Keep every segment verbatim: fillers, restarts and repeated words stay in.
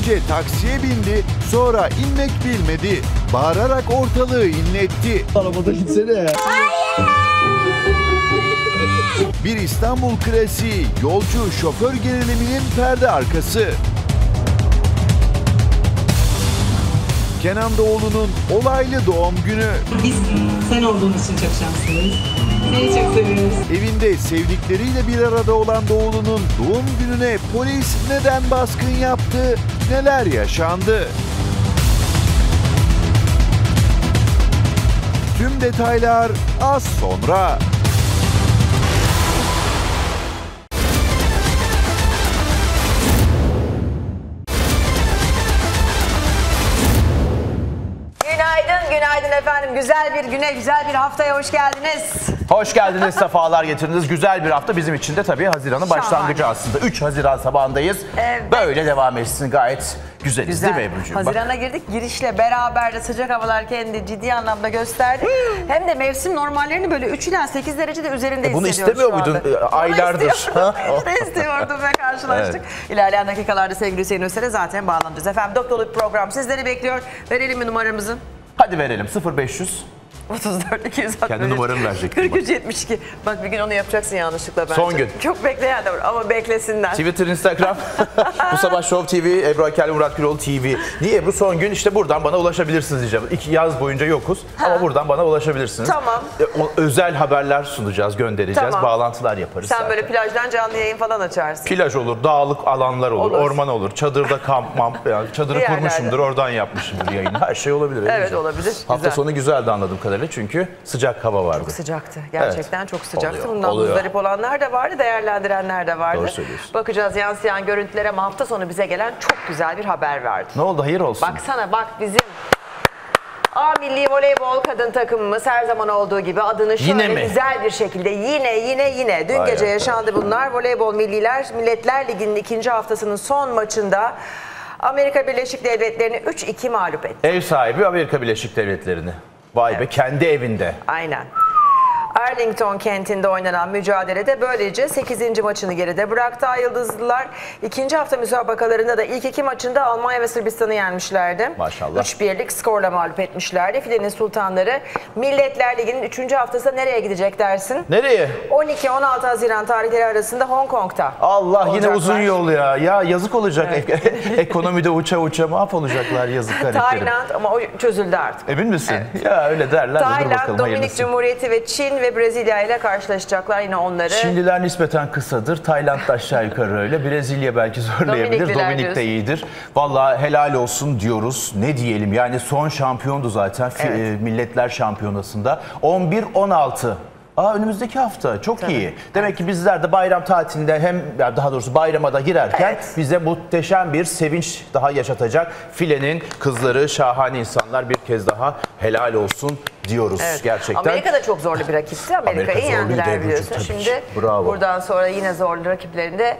Önce taksiye bindi, sonra inmek bilmedi. Bağırarak ortalığı inletti. Arabada gitsene ya. Bir İstanbul klasiği, yolcu şoför geriliminin perde arkası. Kenan Doğulu'nun olaylı doğum günü. Biz sen olduğun için çok şanslıyız. Seni çok seviyoruz. Evinde sevdikleriyle bir arada olan Doğulu'nun doğum gününe polis neden baskın yaptı, neler yaşandı? Tüm detaylar az sonra. Günaydın, günaydın efendim. Güzel bir güne, güzel bir haftaya hoş geldiniz. Hoş geldiniz, sefalar getirdiniz. Güzel bir hafta bizim için de tabii Haziran'ın başlangıcı aslında. üç Haziran sabahındayız. Evet. Böyle devam etsin, gayet güzeliz Güzel. değil mi Ebru'cuğum? Haziran'a girdik. Girişle beraber de sıcak havalar kendini ciddi anlamda gösterdi. Hem de mevsim normallerini böyle üç ila sekiz derecede üzerinde E bunu hissediyoruz istemiyor şu anda. muydun e, aylardır? İşte istiyordum ve karşılaştık. Evet. İlerleyen dakikalarda sevgili Hüseyin Özsel'e zaten bağlanacağız. Efendim dop dolu bir program sizleri bekliyor. Verelim mi numaramızı? Hadi verelim sıfır beş yüz. otuz dört iki yüz altmış Kendi numaramı verecektim. kırk üç yetmiş iki. Bak bir gün onu yapacaksın yanlışlıkla bence. Son gün. Çok bekleyen de var ama beklesinler. Twitter, Instagram, bu sabah Show T V, Ebru Akel, Murat Güloğlu T V. Niye Ebru? Son gün işte buradan bana ulaşabilirsiniz diyeceğim. İki yaz boyunca yokuz ha. Ama buradan bana ulaşabilirsiniz. Tamam. E, o, özel haberler sunacağız, göndereceğiz, tamam. Bağlantılar yaparız. Sen zaten. böyle plajdan canlı yayın falan açarsın. Plaj olur, dağlık alanlar olur, olur. orman olur, çadırda kamp, mamp, yani çadırı kurmuşumdur, oradan yapmışımdır yayını. Her şey olabilir. Evet güzel. olabilir. Hafta güzel. sonu güzeldi anladığım kadarıyla çünkü sıcak hava vardı. Çok sıcaktı. Gerçekten evet. Çok sıcaktı. Oluyor, Bundan oluyor. muzdarip olanlar da vardı, değerlendirenler de vardı. Doğru söylüyorsun. Bakacağız yansıyan görüntülere ama hafta sonu bize gelen çok güzel bir haber vardı. Ne oldu? Hayır olsun. Baksana bak bizim A Milli Voleybol kadın takımımız her zaman olduğu gibi adını şöyle mi? güzel bir şekilde yine yine yine dün Vay gece ya, yaşandı bunlar. Voleybol Milliler Milletler Ligi'nin ikinci haftasının son maçında Amerika Birleşik Devletleri'ni üç iki mağlup etti. Ev sahibi Amerika Birleşik Devletleri'ni. Vay evet. Be kendi evinde. Aynen. Arlington kentinde oynanan mücadelede böylece sekizinci maçını geride bıraktı Ay Yıldızlılar. İkinci hafta müsabakalarında da ilk iki maçında Almanya ve Sırbistan'ı yenmişlerdi. Maşallah. üç birlik skorla mağlup etmişlerdi. Filenin Sultanları Milletler Ligi'nin üçüncü haftasında nereye gidecek dersin? Nereye? on iki on altı Haziran tarihleri arasında Hong Kong'ta. Allah olacaklar. Yine uzun yol ya. Ya yazık olacak. Evet. Ekonomide uça uça mahvolacaklar yazık gariplerim. Tayland ama o çözüldü artık. Emin misin? Evet. Ya öyle derler. Tayland, Dominik Cumhuriyeti ve Çin ve Brezilya ile karşılaşacaklar yine onları. Çinliler nispeten kısadır. Tayland da aşağı yukarı öyle. Brezilya belki zorlayabilir. Dominik de iyidir. Vallahi helal olsun diyoruz. Ne diyelim yani son şampiyondu zaten evet. Milletler Şampiyonası'nda. on bir on altı. Aa önümüzdeki hafta çok Tabii. iyi. Demek evet. ki bizler de bayram tatilinde hem daha doğrusu bayrama da girerken evet. bize muhteşem bir sevinç daha yaşatacak. Filenin kızları şahane insanlar bir kez daha helal olsun diyoruz evet. gerçekten. Amerika da çok zorlu bir rakipti. Amerika'yı yendiler biliyorsun. Şimdi Bravo. buradan sonra yine zorlu rakiplerinde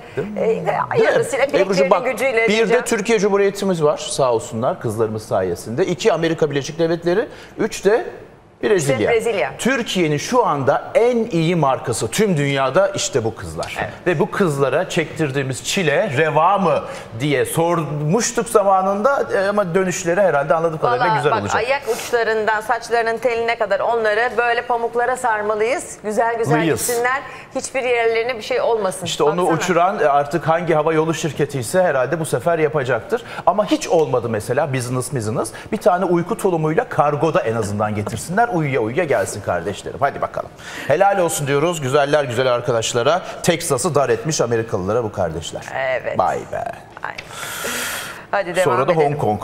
e, yarısıyla bileklerinin gücüyle. Bir diyeceğim. de Türkiye Cumhuriyetimiz var sağ olsunlar kızlarımız sayesinde. İki Amerika Birleşik Devletleri, üç de Brezilya. Brezilya. Türkiye'nin şu anda en iyi markası tüm dünyada işte bu kızlar. Evet. Ve bu kızlara çektirdiğimiz çile reva mı diye sormuştuk zamanında ama dönüşleri herhalde anladığım kadarıyla güzel bak, olacak. Ayak uçlarından saçlarının teline kadar onları böyle pamuklara sarmalıyız. Güzel güzel gitsinler. Hiçbir yerlerine bir şey olmasın. İşte Baksana. onu uçuran artık hangi hava yolu şirketi ise herhalde bu sefer yapacaktır. Ama hiç olmadı mesela business business. Bir tane uyku tulumuyla kargoda en azından getirsinler. Uyuya uyuya gelsin kardeşlerim. Hadi bakalım. Helal olsun diyoruz güzeller güzel arkadaşlara. Texas'ı dar etmiş Amerikalılara bu kardeşler. Evet. Vay be. Aynen. Hadi devam Sonra da edelim. Hong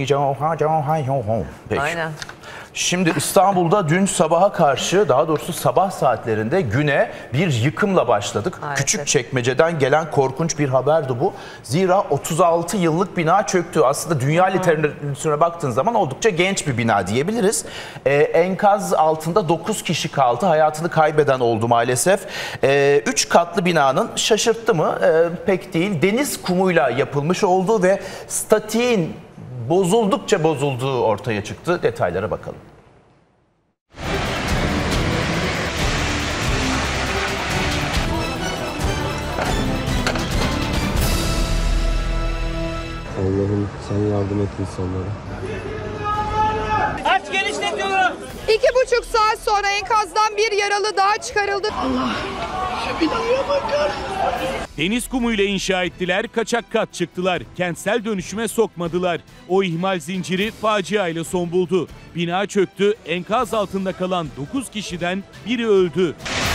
Kong. Peki. Aynen. Şimdi İstanbul'da dün sabaha karşı daha doğrusu sabah saatlerinde güne bir yıkımla başladık. Maalesef. Küçükçekmece'den gelen korkunç bir haberdi bu. Zira otuz altı yıllık bina çöktü. Aslında dünya literatürüne baktığın zaman oldukça genç bir bina diyebiliriz. Ee, enkaz altında dokuz kişi kaldı. Hayatını kaybeden oldu maalesef. Ee, üç katlı binanın şaşırttı mı? Ee, pek değil. Deniz kumuyla yapılmış olduğu ve statiğin bozuldukça bozulduğu ortaya çıktı. Detaylara bakalım. Allah'ım. yardım et insanlara. Aç genişletiyorum. İki buçuk saat sonra enkazdan bir yaralı daha çıkarıldı. Allah, şu binaya bakar. Deniz kumuyla inşa ettiler, kaçak kat çıktılar. Kentsel dönüşüme sokmadılar. O ihmal zinciri faciayla son buldu. Bina çöktü, enkaz altında kalan dokuz kişiden biri öldü.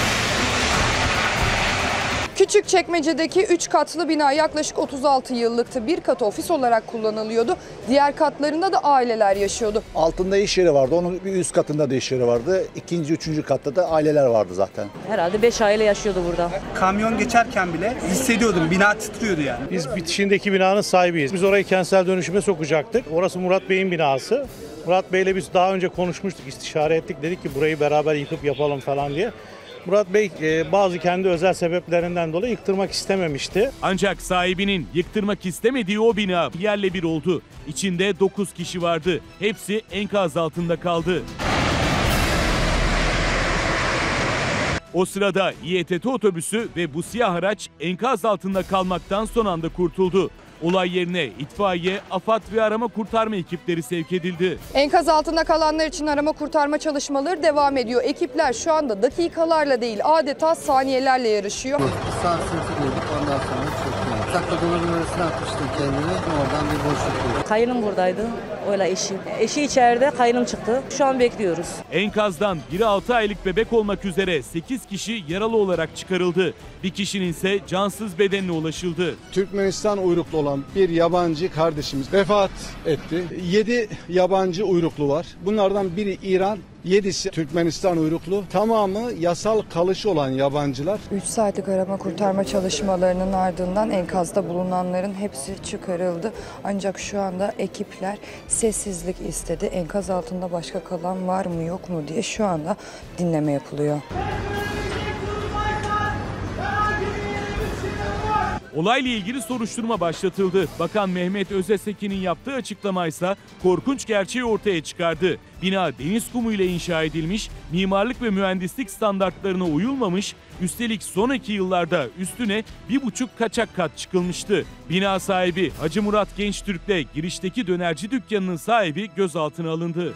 Küçükçekmece'deki üç katlı bina yaklaşık otuz altı yıllıktı. Bir kat ofis olarak kullanılıyordu. Diğer katlarında da aileler yaşıyordu. Altında iş yeri vardı. Onun bir üst katında da iş yeri vardı. İkinci, üçüncü katta da aileler vardı zaten. Herhalde beş aile yaşıyordu burada. Kamyon geçerken bile hissediyordum. Bina titriyordu yani. Biz bitişindeki binanın sahibiyiz. Biz orayı kentsel dönüşüme sokacaktık. Orası Murat Bey'in binası. Murat Bey'le biz daha önce konuşmuştuk, istişare ettik. Dedik ki burayı beraber yıkıp yapalım falan diye. Murat Bey bazı kendi özel sebeplerinden dolayı yıktırmak istememişti. Ancak sahibinin yıktırmak istemediği o bina yerle bir oldu. İçinde dokuz kişi vardı. Hepsi enkaz altında kaldı. O sırada İ E T T otobüsü ve bu siyah araç enkaz altında kalmaktan son anda kurtuldu. Olay yerine itfaiye, AFAD ve arama kurtarma ekipleri sevk edildi. Enkaz altında kalanlar için arama kurtarma çalışmaları devam ediyor. Ekipler şu anda dakikalarla değil adeta saniyelerle yarışıyor. Saat sesi duyduk, ondan sonra çöktü. Sakla dolabın arasına atmıştım kendimi, oradan bir boşluk oldu. Kayınım buradaydı, öyle eşi. Eşi içeride, kayınım çıktı. Şu an bekliyoruz. Enkazdan biri altı aylık bebek olmak üzere sekiz kişi yaralı olarak çıkarıldı. Bir kişinin ise cansız bedenine ulaşıldı. Türkmenistan uyruklu olan bir yabancı kardeşimiz vefat etti. yedi yabancı uyruklu var. Bunlardan biri İran, yedisi Türkmenistan uyruklu. Tamamı yasal kalışı olan yabancılar. üç saatlik arama kurtarma çalışmalarının ardından enkazda bulunanların hepsi çıkarıldı. Ancak şu anda ekipler sessizlik istedi. Enkaz altında başka kalan var mı yok mu diye şu anda dinleme yapılıyor. Olayla ilgili soruşturma başlatıldı. Bakan Mehmet Özesekin'in yaptığı açıklamaysa korkunç gerçeği ortaya çıkardı. Bina deniz kumuyla inşa edilmiş, mimarlık ve mühendislik standartlarına uyulmamış, üstelik sonraki yıllarda üstüne bir buçuk kaçak kat çıkılmıştı. Bina sahibi Hacı Murat Gençtürk'le girişteki dönerci dükkanının sahibi gözaltına alındı.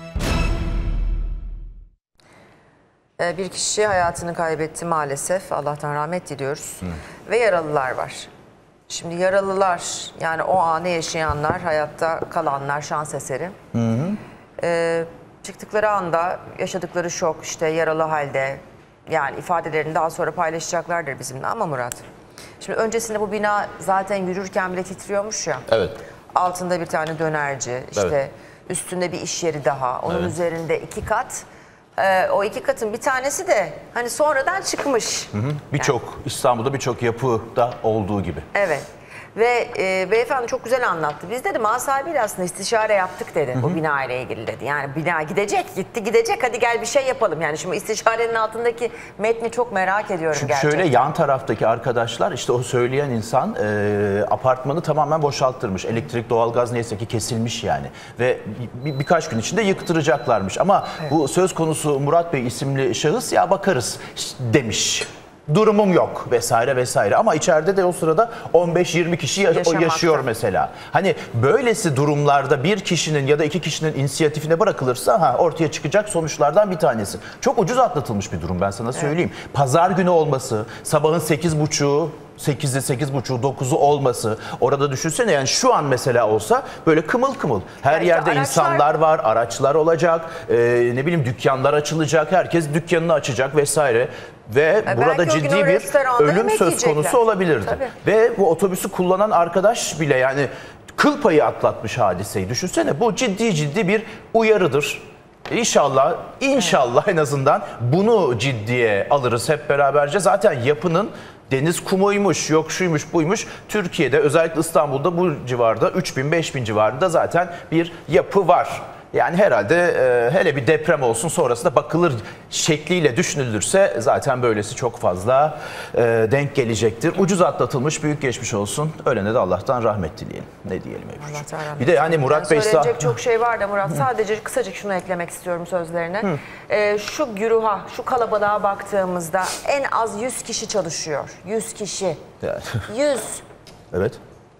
Bir kişi hayatını kaybetti maalesef. Allah'tan rahmet diliyoruz. Hı. Ve yaralılar var. Şimdi yaralılar, yani o anı yaşayanlar, hayatta kalanlar şans eseri. Hı hı. Ee, çıktıkları anda yaşadıkları şok, işte yaralı halde, yani ifadelerini daha sonra paylaşacaklardır bizimle. Ama Murat, şimdi öncesinde bu bina zaten yürürken bile titriyormuş ya. Evet. Altında bir tane dönerci, işte evet. Üstünde bir iş yeri daha, onun evet. Üzerinde iki kat. Ee, o iki katın bir tanesi de hani sonradan çıkmış. Birçok yani. İstanbul'da birçok yapıda olduğu gibi. Evet. Ve e, beyefendi çok güzel anlattı. Biz dedi mal sahibiyle aslında istişare yaptık dedi. Hı hı. Bu bina ile ilgili dedi. Yani bina gidecek, gitti gidecek. Hadi gel bir şey yapalım. Yani şimdi istişarenin altındaki metni çok merak ediyorum Çünkü gerçekten. Şöyle yan taraftaki arkadaşlar, işte o söyleyen insan e, apartmanı tamamen boşalttırmış. Elektrik, doğalgaz neyse ki kesilmiş yani. Ve bir, birkaç gün içinde yıktıracaklarmış. Ama evet. Bu söz konusu Murat Bey isimli şahıs ya bakarız demiş. Durumum yok vesaire vesaire ama içeride de o sırada on beş yirmi kişi Yaşamakta. yaşıyor mesela. Hani böylesi durumlarda bir kişinin ya da iki kişinin inisiyatifine bırakılırsa ha, ortaya çıkacak sonuçlardan bir tanesi. Çok ucuz atlatılmış bir durum, ben sana söyleyeyim. Evet. Pazar günü olması, sabahın sekiz buçuğu, sekizi, sekiz buçuğu, dokuzu olması. Orada düşünsene, yani şu an mesela olsa böyle kımıl kımıl. Her yani yerde araçlar... insanlar var, araçlar olacak, e, ne bileyim dükkanlar açılacak, herkes dükkanını açacak vesaire. Ve e burada ciddi bir ölüm söz konusu olabilirdi. Tabii. Ve bu otobüsü kullanan arkadaş bile yani kıl payı atlatmış hadiseyi. Düşünsene, bu ciddi ciddi bir uyarıdır. İnşallah, inşallah en azından bunu ciddiye alırız hep beraberce. Zaten yapının deniz kumuymuş, yok şuymuş buymuş. Türkiye'de özellikle İstanbul'da bu civarda üç bin beş bin civarında zaten bir yapı var. Yani herhalde e, hele bir deprem olsun sonrasında bakılır şekliyle düşünülürse zaten böylesi çok fazla e, denk gelecektir. Ucuz atlatılmış, büyük geçmiş olsun. Ölene de Allah'tan rahmet dileyelim. Ne diyelim Ebru'cuğum. Bir de hani Murat Bey... Söyleyecek çok şey var da Murat, sadece kısacık şunu eklemek istiyorum sözlerine. E, şu güruha, şu kalabalığa baktığımızda en az yüz kişi çalışıyor. yüz kişi. Evet. yüz. Evet.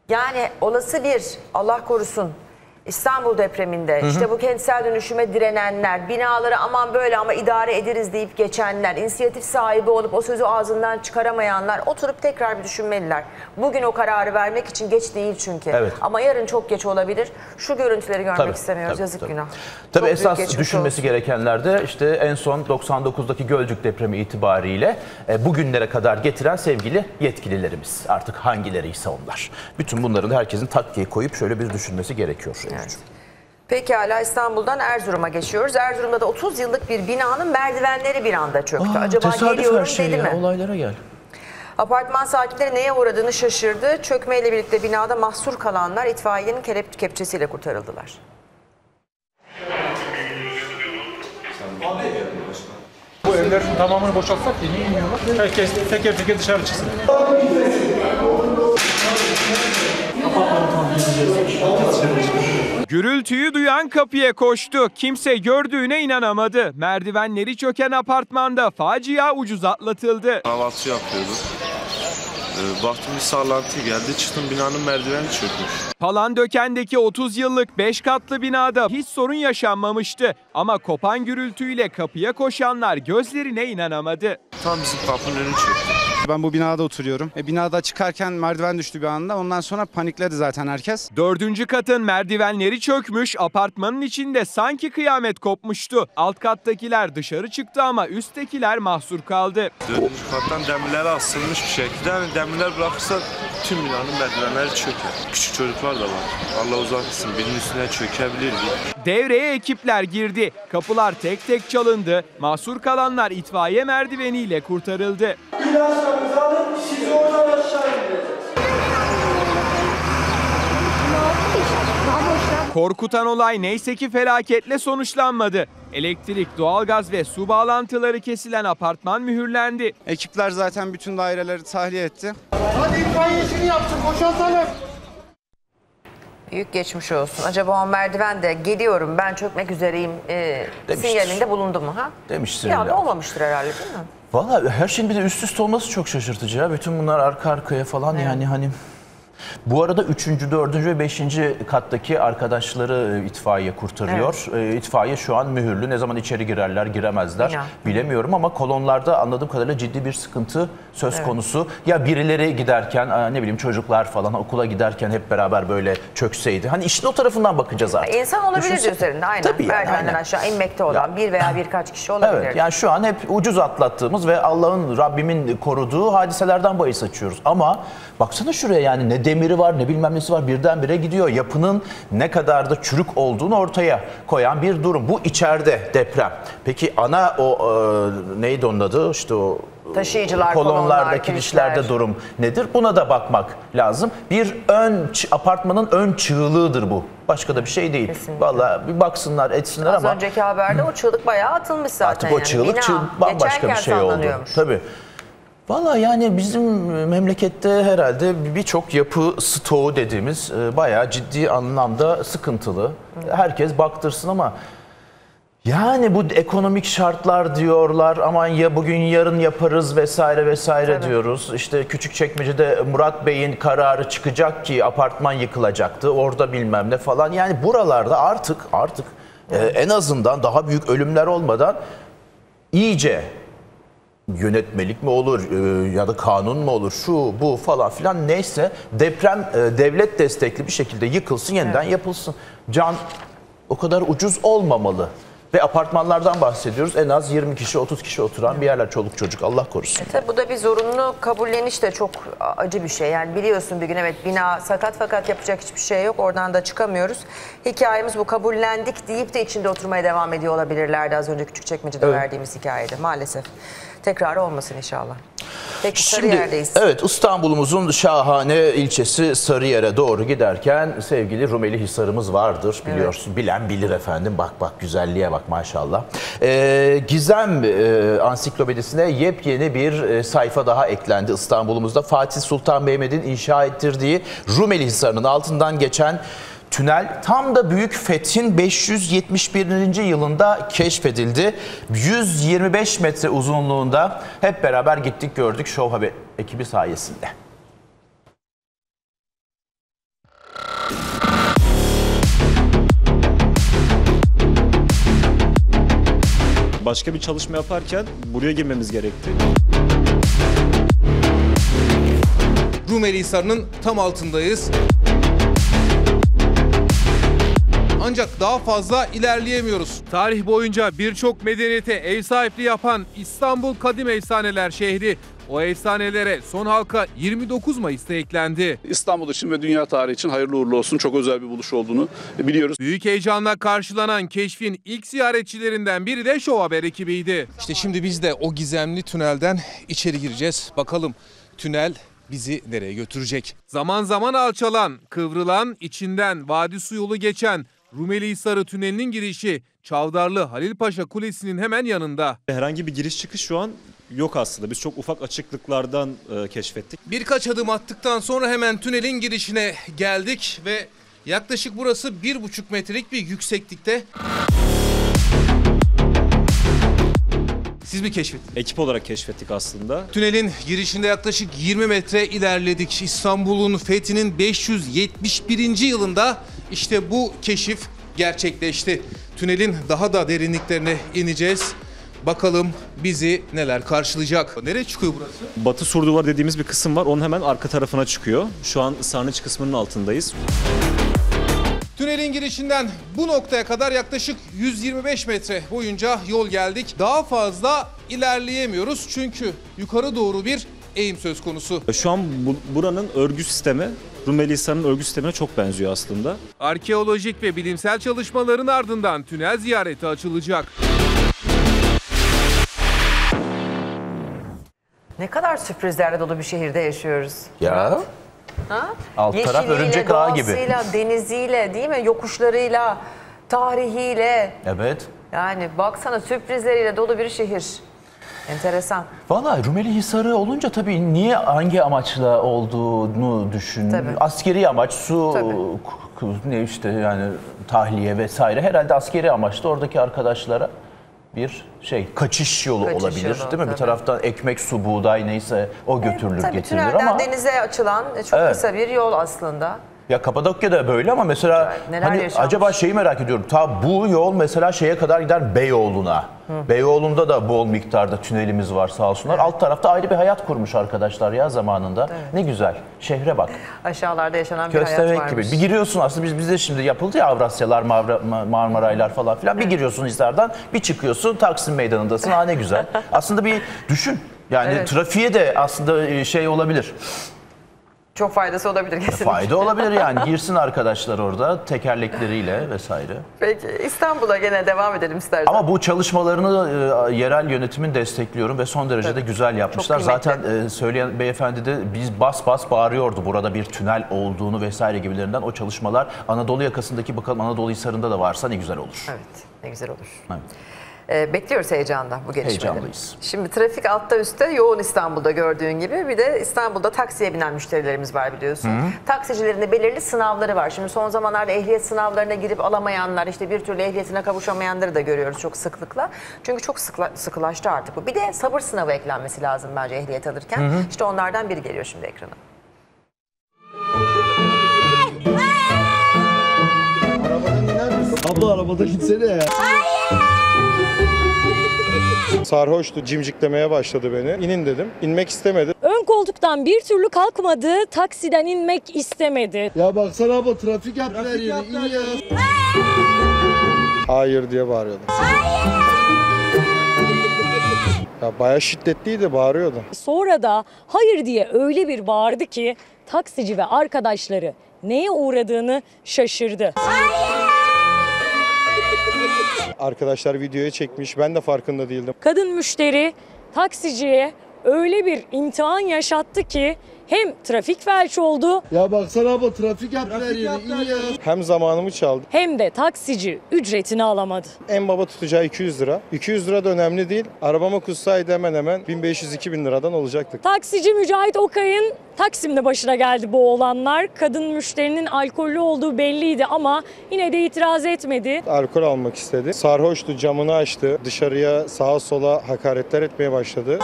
Yani olası bir, Allah korusun, İstanbul depreminde hı hı. işte bu kentsel dönüşüme direnenler, binaları aman böyle ama idare ederiz deyip geçenler, inisiyatif sahibi olup o sözü ağzından çıkaramayanlar oturup tekrar bir düşünmeliler. Bugün o kararı vermek için geç değil çünkü. Evet. Ama yarın çok geç olabilir. Şu görüntüleri görmek tabii, istemiyoruz. Tabii, Yazık tabii. günah. Tabii çok esas düşünmesi olsun. gerekenler de işte en son doksan dokuzdaki Gölcük depremi itibariyle e, bugünlere kadar getiren sevgili yetkililerimiz. Artık hangileriyse onlar. Bütün bunları da herkesin taktiğe koyup şöyle bir düşünmesi gerekiyor. Evet. Pekala, İstanbul'dan Erzurum'a geçiyoruz. Erzurum'da da otuz yıllık bir binanın merdivenleri bir anda çöktü. Aa, Acaba geliyorum her şey dedi ya, mi? Olaylara gel. Apartman sakinleri neye uğradığını şaşırdı. Çökmeyle birlikte binada mahsur kalanlar itfaiyenin kelep kepçesiyle kurtarıldılar. Bu evlerin tamamını boşaltsak ya, niye iniyorlar? Herkes teker teker dışarı çıksın. Gürültüyü duyan kapıya koştu. Kimse gördüğüne inanamadı. Merdivenleri çöken apartmanda facia ucuz atlatıldı. Kahvaltı yapıyorduk. Ee, baktım bir sallantı geldi. Çıktım, binanın merdiveni çökmüş. Palandöken'deki otuz yıllık beş katlı binada hiç sorun yaşanmamıştı. Ama kopan gürültüyle kapıya koşanlar gözlerine inanamadı. Tam bizim kapının önü çöktü. Ben bu binada oturuyorum. E, binada çıkarken merdiven düştü bir anda. Ondan sonra panikledi zaten herkes. Dördüncü katın merdivenleri çökmüş, apartmanın içinde sanki kıyamet kopmuştu. Alt kattakiler dışarı çıktı ama üsttekiler mahsur kaldı. Dördüncü kattan demirler asılmış bir şekilde. Yani demirler bırakırsa tüm binanın merdivenleri çöker. Küçük çocuklar da var. Allah uzak etsin, birinin üstüne çökebilir. Devreye ekipler girdi. Kapılar tek tek çalındı. Mahsur kalanlar itfaiye merdiveniyle kurtarıldı. Korkutan olay neyse ki felaketle sonuçlanmadı. Elektrik, doğalgaz ve su bağlantıları kesilen apartman mühürlendi. Ekipler zaten bütün daireleri tahliye etti. Hadi itfaiyesini yapsın, boşaltalım. Büyük geçmiş olsun. Acaba o merdiven de geliyorum, ben çökmek üzereyim e, sinyalinde bulundu mu? Ha? Demiştir. Bir anda olmamıştır herhalde, değil mi? Valla her şeyin bir de üst üste olması çok şaşırtıcı ya. Bütün bunlar arka arkaya falan evet. yani hani... Bu arada üçüncü, dördüncü ve beşinci kattaki arkadaşları itfaiye kurtarıyor. Evet. İtfaiye şu an mühürlü. Ne zaman içeri girerler, giremezler ya. bilemiyorum ama kolonlarda anladığım kadarıyla ciddi bir sıkıntı söz evet. konusu. Ya birileri giderken, ne bileyim çocuklar falan okula giderken hep beraber böyle çökseydi. Hani işin o tarafından bakacağız artık. İnsan olabilir Düşünsene. üzerinde aynen. Tabii yani, Merdivenden aşağı inmekte olan ya. bir veya birkaç kişi olabilir. Evet, yani şu an hep ucuz atlattığımız ve Allah'ın, Rabbimin koruduğu hadiselerden bahis açıyoruz. Ama baksana şuraya, yani ne demiri var ne bilmem nesi var, birdenbire gidiyor. Yapının ne kadar da çürük olduğunu ortaya koyan bir durum. Bu içeride deprem. Peki ana o e, neydi onun adı? İşte o taşıyıcılar, kolonlarda, kirişlerde durum nedir? Buna da bakmak lazım. Bir ön apartmanın ön çığlığıdır bu. Başka da bir şey değil. Kesinlikle. Vallahi bir baksınlar, etsinler Az ama. Az önceki haberde o çığlık bayağı atılmış zaten. Artık o çığlık, yani. çığlık bambaşka bir şey oldu. Tabii. Valla yani bizim memlekette herhalde birçok yapı stoğu dediğimiz bayağı ciddi anlamda sıkıntılı. Herkes baktırsın ama yani bu ekonomik şartlar diyorlar, aman ya bugün yarın yaparız vesaire vesaire Tabii. diyoruz. İşte Küçükçekmece'de Murat Bey'in kararı çıkacak ki apartman yıkılacaktı, orada bilmem ne falan. Yani buralarda artık artık e, en azından daha büyük ölümler olmadan iyice yönetmelik mi olur e, ya da kanun mu olur, şu bu falan filan neyse deprem e, devlet destekli bir şekilde yıkılsın, yeniden evet. yapılsın. Can o kadar ucuz olmamalı. Ve apartmanlardan bahsediyoruz. En az yirmi kişi, otuz kişi oturan bir yerler, çoluk çocuk, Allah korusun. E tabi bu da bir zorunlu kabulleniş de çok acı bir şey. Yani biliyorsun bir gün evet bina sakat fakat yapacak hiçbir şey yok. Oradan da çıkamıyoruz. Hikayemiz bu, kabullendik deyip de içinde oturmaya devam ediyor olabilirlerdi az önce Küçükçekmece'de evet. verdiğimiz hikayede maalesef. Tekrar olmasın inşallah. Peki Sarıyer'deyiz. Şimdi, evet, İstanbul'umuzun şahane ilçesi Sarıyer'e doğru giderken sevgili Rumelihisar'ımız vardır biliyorsun. Evet. Bilen bilir efendim. Bak bak güzelliğe bak maşallah. Ee, Gizem e, Ansiklopedisine yepyeni bir e, sayfa daha eklendi İstanbul'umuzda. Fatih Sultan Mehmet'in inşa ettirdiği Rumelihisar'ın altından geçen tünel tam da Büyük Fetih'in beş yüz yetmiş birinci yılında keşfedildi. yüz yirmi beş metre uzunluğunda hep beraber gittik gördük Show Haber ekibi sayesinde. Başka bir çalışma yaparken buraya girmemiz gerekti. Rumelihisar'ın tam altındayız. Ancak daha fazla ilerleyemiyoruz. Tarih boyunca birçok medeniyete ev sahipliği yapan İstanbul Kadim Efsaneler şehri, o efsanelere son halka yirmi dokuz Mayıs'ta eklendi. İstanbul için ve dünya tarihi için hayırlı uğurlu olsun. Çok özel bir buluş olduğunu biliyoruz. Büyük heyecanla karşılanan keşfin ilk ziyaretçilerinden biri de Show Haber ekibiydi. İşte şimdi biz de o gizemli tünelden içeri gireceğiz. Bakalım tünel bizi nereye götürecek? Zaman zaman alçalan, kıvrılan, içinden vadi su yolu geçen Rumelihisarı tünelinin girişi Çavdarlı Halilpaşa Kulesi'nin hemen yanında. Herhangi bir giriş çıkış şu an yok aslında. Biz çok ufak açıklıklardan e, keşfettik. Birkaç adım attıktan sonra hemen tünelin girişine geldik ve yaklaşık burası bir buçuk metrelik bir yükseklikte. Siz mi keşfettiniz? Ekip olarak keşfettik aslında. Tünelin girişinde yaklaşık yirmi metre ilerledik. İstanbul'un fethinin beş yüz yetmiş birinci yılında işte bu keşif gerçekleşti. Tünelin daha da derinliklerine ineceğiz. Bakalım bizi neler karşılayacak. Nereye çıkıyor burası? Batı Surduvar dediğimiz bir kısım var. Onun hemen arka tarafına çıkıyor. Şu an sarnıç kısmının altındayız. Tünelin girişinden bu noktaya kadar yaklaşık yüz yirmi beş metre boyunca yol geldik. Daha fazla ilerleyemiyoruz çünkü yukarı doğru bir eğim söz konusu. Şu an bu, buranın örgü sistemi Rumelihisar'ın örgü sistemine çok benziyor aslında. Arkeolojik ve bilimsel çalışmaların ardından tünel ziyareti açılacak. Ne kadar sürprizlerle dolu bir şehirde yaşıyoruz. Ya. Ha? Alt taraf Yeşiliyle, örümcek ağı gibi. doğasıyla, deniziyle, değil mi? Yokuşlarıyla, tarihiyle. Evet. Yani baksana sürprizleriyle dolu bir şehir. Enteresan. Vallahi Rumelihisar'ı olunca tabii niye hangi amaçla olduğunu düşün. Tabii. Askeri amaç, su, ne işte yani tahliye vesaire. Herhalde askeri amaçlı oradaki arkadaşlara bir şey kaçış yolu Kaçış olabilir, yolu, değil mi? tabii. Bir taraftan ekmek, su, buğday neyse o götürülür, Tabii getirilir tünelden ama denize açılan çok Evet. kısa bir yol aslında. ya Kapadokya'da böyle ama mesela Neler hani yaşanmış? acaba şeyi merak ediyorum. Ta bu yol mesela şeye kadar gider Beyoğlu'na. Hı. Beyoğlu'nda da bol miktarda tünelimiz var sağ olsunlar. Alt tarafta ayrı bir hayat kurmuş arkadaşlar ya zamanında. Evet. Ne güzel. Şehre bak. Aşağılarda yaşanan bir hayat Köstebek varmış. gibi. Bir giriyorsun aslında biz bizde şimdi yapıldı ya Avrasyalar, Mavra, Ma- Marmaraylar falan filan. Bir giriyorsun Hisar'dan, bir çıkıyorsun Taksim Meydanı'ndasın. Ha ne güzel. Aslında bir düşün. Yani Evet. trafiğe de aslında şey olabilir. Çok faydası olabilir kesinlikle. Fayda olabilir yani. Girsin arkadaşlar orada tekerlekleriyle vesaire. Peki İstanbul'a gene devam edelim istersen. Ama bu çalışmalarını e, yerel yönetimin destekliyorum ve son derece de güzel yapmışlar. Çok kıymetli. Zaten e, söyleyen beyefendi de biz bas bas bağırıyordu burada bir tünel olduğunu vesaire gibilerinden. O çalışmalar Anadolu yakasındaki bakalım Anadolu Hisarı'nda da varsa ne güzel olur. Evet, ne güzel olur. Evet. Ee, bekliyoruz heyecanla bu gelişmeleri. Heyecanlıyız. Şimdi trafik altta üstte yoğun İstanbul'da gördüğün gibi bir de İstanbul'da taksiye binen müşterilerimiz var biliyorsun. Hı. Taksicilerin de belirli sınavları var. Şimdi son zamanlarda ehliyet sınavlarına girip alamayanlar, işte bir türlü ehliyetine kavuşamayanları da görüyoruz çok sıklıkla. Çünkü çok sıkla, sıkılaştı artık bu. Bir de sabır sınavı eklenmesi lazım bence ehliyet alırken. Hı hı. İşte onlardan biri geliyor şimdi ekrana. Abla arabadan gitsene ya. Sarhoştu, cimciklemeye başladı beni. İnin dedim. İnmek istemedi. Ön koltuktan bir türlü kalkmadı, taksiden inmek istemedi. Ya baksana abla trafik yaptılar yeri. İn ya. Hayır diye bağırıyordu. Ya bayağı şiddetliydi, bağırıyordu. Sonra da hayır diye öyle bir bağırdı ki taksici ve arkadaşları neye uğradığını şaşırdı. Arkadaşlar videoya çekmiş. Ben de farkında değildim. Kadın müşteri taksiciye öyle bir imtihan yaşattı ki hem trafik felç oldu Ya baksana abla trafik yaptılar yeri. İn ya. Hem zamanımı çaldı. hem de taksici ücretini alamadı. En baba tutacağı iki yüz lira. iki yüz lira da önemli değil. Arabama kussaydı hemen hemen bin beş yüz iki bin liradan olacaktık. Taksici Mücahit Okay''ın Taksim'de başına geldi bu olanlar. Kadın müşterinin alkollü olduğu belliydi ama yine de itiraz etmedi. Alkol almak istedi. Sarhoştu, camını açtı. Dışarıya sağa sola hakaretler etmeye başladı.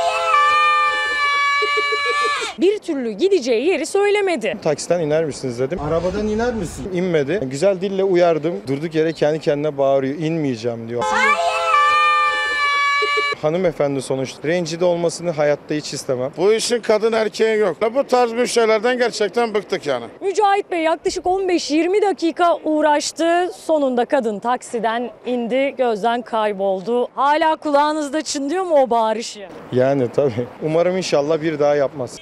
Bir türlü gideceği yeri söylemedi. Taksiden iner misiniz dedim. Arabadan iner misin? İnmedi. Güzel dille uyardım. Durduk yere kendi kendine bağırıyor. İnmeyeceğim diyor. hanımefendi sonuçta. Rencide olmasını hayatta hiç istemem. Bu işin kadın erkeği yok. Bu tarz müşterilerden gerçekten bıktık yani. Mücahit Bey yaklaşık on beş yirmi dakika uğraştı. Sonunda kadın taksiden indi, gözden kayboldu. Hala kulağınızda çınlıyor mu o bağırışı? Yani tabii. Umarım inşallah bir daha yapmaz.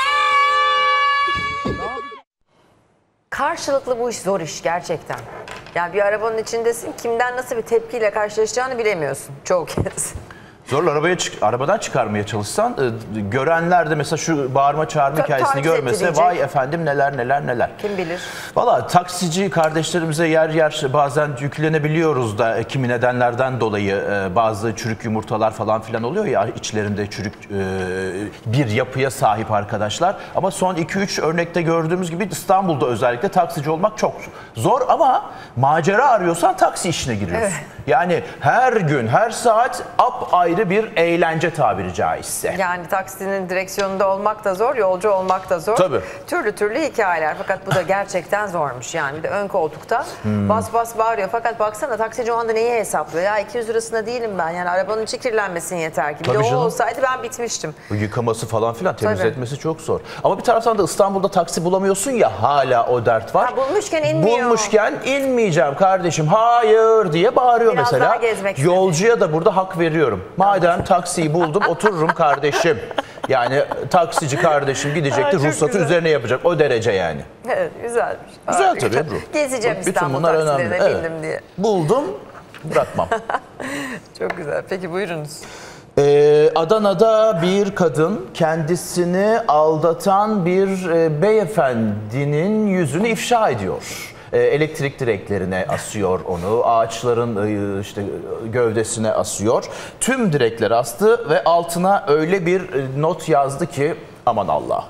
Karşılıklı bu iş zor iş gerçekten. Yani bir arabanın içindesin, kimden nasıl bir tepkiyle karşılaşacağını bilemiyorsun çoğu kez. Zorla arabaya çık, arabadan çıkarmaya çalışsan e, görenler de mesela şu bağırma çağırma Ta- hikayesini taciz görmese edilecek. vay efendim neler neler neler. Kim bilir? Valla taksici kardeşlerimize yer yer bazen yüklenebiliyoruz da e, kimi nedenlerden dolayı e, bazı çürük yumurtalar falan filan oluyor ya içlerinde çürük e, bir yapıya sahip arkadaşlar. Ama son iki üç örnekte gördüğümüz gibi İstanbul'da özellikle taksici olmak çok zor ama macera arıyorsan taksi işine giriyorsun. Evet. Yani her gün her saat apayrı bir eğlence tabiri caizse. Yani taksinin direksiyonunda olmak da zor, yolcu olmak da zor. Tabii. Türlü türlü hikayeler. Fakat bu da gerçekten zormuş. Yani bir de ön koltukta Hmm. bas bas bağırıyor. Fakat baksana taksici o anda neyi hesaplıyor? Ya iki yüz lirasında değilim ben. Yani arabanın içi kirlenmesin yeter ki. Bir Tabii de o canım. olsaydı ben bitmiştim. Bu yıkaması falan filan Tabii. temizletmesi çok zor. Ama bir taraftan da İstanbul'da taksi bulamıyorsun ya hala o dert var. Ha, bulmuşken inmiyor. Bulmuşken inmeyeceğim kardeşim hayır diye bağırıyor Biraz mesela. daha gezmek istedim. Yolcuya da burada hak veriyorum. Madem taksiyi buldum otururum kardeşim. Yani taksici kardeşim Aa, gidecekti çok ruhsatı güzel. üzerine yapacak o derece yani. Evet güzelmiş. Güzel Harika. tabii Ebru. Gezeceğim Bütün İstanbul bunlar taksilerine önemli. bindim Evet. diye. Buldum bırakmam. Çok güzel. Peki buyurunuz. Ee, Adana'da bir kadın kendisini aldatan bir e, beyefendinin yüzünü ifşa ediyor. E, elektrik direklerine asıyor onu, ağaçların e, işte gövdesine asıyor. Tüm direkleri astı ve altına öyle bir e, not yazdı ki aman Allah.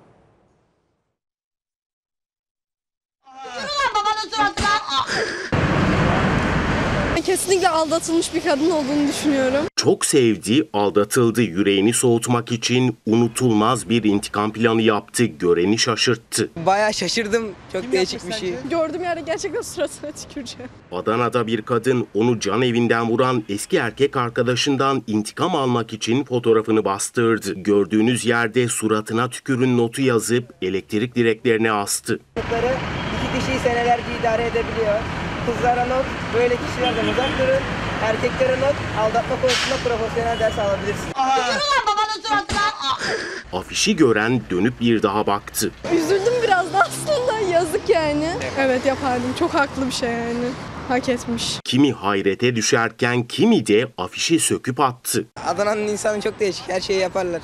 Kesinlikle aldatılmış bir kadın olduğunu düşünüyorum. Çok sevdi, aldatıldı. Yüreğini soğutmak için unutulmaz bir intikam planı yaptı. Göreni şaşırttı. Bayağı şaşırdım. Çok değişik bir şey. Gördüğüm yerde gerçekten suratına tüküreceğim. Adana'da bir kadın onu can evinden vuran eski erkek arkadaşından intikam almak için fotoğrafını bastırdı. Gördüğünüz yerde suratına tükürün notu yazıp elektrik direklerine astı. İki kişiyi senelerce idare edebiliyor. Kızlara not, böyle kişilerden uzak durun. Erkeklere not, aldatma konusunda profesyonel ders alabilirsin. Afişi gören dönüp bir daha baktı. Üzüldüm biraz da aslında. Yazık yani. Evet yapardım. Çok haklı bir şey yani. Hak etmiş. Kimi hayrete düşerken kimi de afişi söküp attı. Adana'nın insanı çok değişik. Her şeyi yaparlar.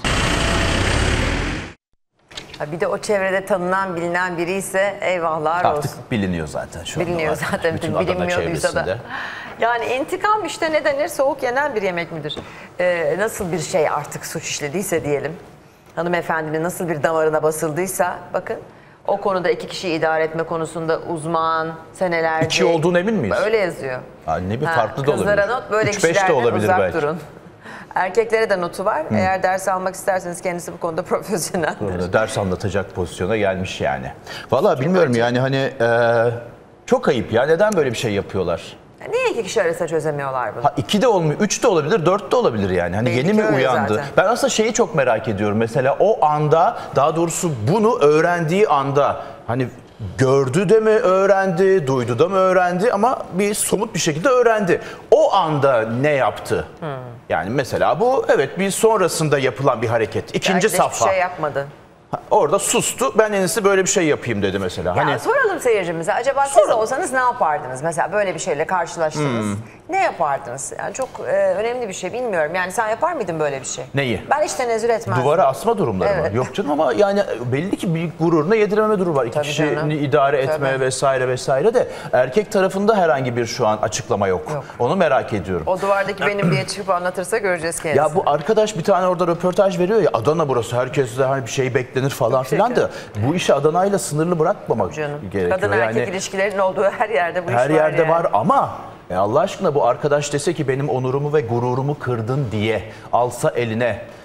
Ha, bir de o çevrede tanınan bilinen biri ise eyvahlar Artık olsun. biliniyor zaten şu anda. Biliniyor var. zaten. Bütün Adana Bilinmiyorduysa da. çevresinde. Yani intikam işte ne denir? Soğuk yenen bir yemek midir? Ee, nasıl bir şey artık suç işlediyse diyelim. Hanımefendinin nasıl bir damarına basıldıysa bakın. O konuda iki kişiyi idare etme konusunda uzman, senelerce. İki olduğuna emin miyiz? Öyle yazıyor. Ha, ne bir Ha, farklı da olabilir. Kızlara not böyle Üç beş de kişilerden olabilir uzak belki. durun. Erkeklere de notu var. Hı. Eğer ders almak isterseniz kendisi bu konuda profesyoneldir. Burada ders anlatacak pozisyona gelmiş yani. Vallahi bilmiyorum yani hani e, çok ayıp ya. Neden böyle bir şey yapıyorlar? Niye iki kişi arasında çözemiyorlar bunu? Ha iki de olmuyor, üç de olabilir, dört de olabilir yani. Hani Belki yeni mi öyle uyandı? zaten. Ben aslında şeyi çok merak ediyorum. Mesela o anda, daha doğrusu bunu öğrendiği anda hani gördü de mi öğrendi, duydu da mı öğrendi ama bir somut bir şekilde öğrendi. O anda ne yaptı? Hmm. Yani mesela bu evet bir sonrasında yapılan bir hareket. İkinci Belki de safha. hiçbir şey yapmadı. Orada sustu. Ben en iyisi böyle bir şey yapayım dedi mesela. Ya Hani soralım seyircimize. Acaba siz olsanız ne yapardınız? Mesela böyle bir şeyle karşılaştınız. Hmm. Ne yapardınız? Yani çok e, önemli bir şey bilmiyorum. Yani sen yapar mıydın böyle bir şey? neyi? Ben hiç tenezzül etmezdim. Duvara asma durumları Evet. var. Yok canım ama yani belli ki bir gururuna yedirememe durumu var. İki Tabii kişini canım. idare etme Tabii. vesaire vesaire de erkek tarafında herhangi bir şu an açıklama yok. Yok. Onu merak ediyorum. O duvardaki benim diye çıkıp anlatırsa göreceğiz kendisini. Ya bu arkadaş bir tane orada röportaj veriyor ya Adana burası herkeste hani bir şey beklenir falan filan da bu işi Adana'yla sınırlı bırakmamak gerekiyor. Kadın erkek yani ilişkilerinin olduğu her yerde bu iş her var yerde yani. var ama e Allah aşkına bu arkadaş dese ki benim onurumu ve gururumu kırdın diye alsa eline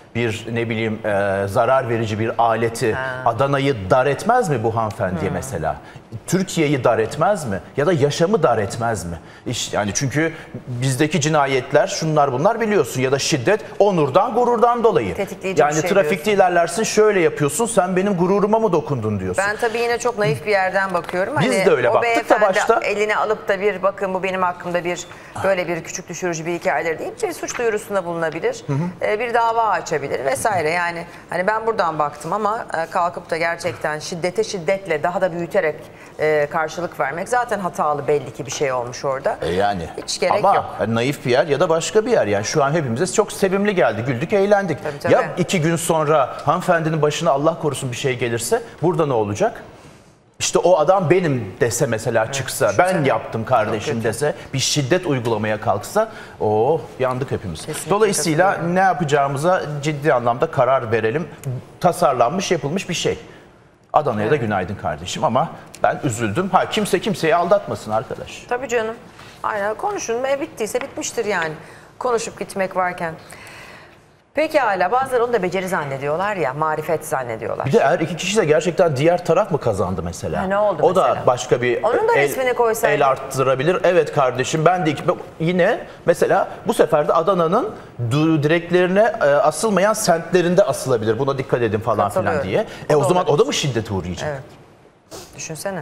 bir ne bileyim e, zarar verici bir aleti Adana'yı dar etmez mi bu hanımefendiye Hmm. mesela? Türkiye'yi dar etmez mi? Ya da yaşamı dar etmez mi? İşte yani çünkü bizdeki cinayetler şunlar bunlar biliyorsun ya da şiddet onurdan gururdan dolayı. Tetikleyici Yani bir şey trafikte diyorsun. ilerlersin şöyle yapıyorsun sen benim gururuma mı dokundun diyorsun. Ben tabii yine çok naif bir yerden bakıyorum. Biz Hani de öyle o baktık da beyefendi başta. eline alıp da bir bakın bu benim hakkımda bir böyle bir küçük düşürücü bir hikayedir deyip bir suç duyurusunda bulunabilir. Hı hı. Ee, bir dava açabilir vesaire. Yani hani ben buradan baktım ama e, kalkıp da gerçekten şiddete şiddetle daha da büyüterek e, karşılık vermek zaten hatalı belli ki bir şey olmuş orada. E yani. Hiç gerek Ama yok. naif bir yer ya da başka bir yer. Yani şu an hepimize çok sevimli geldi. Güldük, eğlendik. Tabii, tabii. Ya iki gün sonra hanımefendinin başına Allah korusun bir şey gelirse burada ne olacak? İşte o adam benim dese mesela çıksa, ben yaptım kardeşim dese, bir şiddet uygulamaya kalksa, o yandık hepimiz. Kesinlikle Dolayısıyla katılıyorum. ne yapacağımıza ciddi anlamda karar verelim. Tasarlanmış, yapılmış bir şey. Adana'ya da günaydın kardeşim ama ben üzüldüm. Ha kimse kimseyi aldatmasın arkadaş. Tabii canım. Aynen konuşun. E, bittiyse bitmiştir yani. Konuşup gitmek varken. Peki hala bazıları onu da beceri zannediyorlar ya, marifet zannediyorlar. Bir de eğer iki kişi de gerçekten diğer taraf mı kazandı mesela? Ha, ne oldu o mesela? da başka bir Onun da el, resmini koysaydın. el arttırabilir. Evet kardeşim ben de iki, yine mesela bu sefer de Adana'nın du- direklerine e, asılmayan semtlerinde asılabilir. Buna dikkat edin falan filan Katılıyorum. diye. E O o da zaman olabilir. o da mı şiddete uğrayacak? Evet. Düşünsene.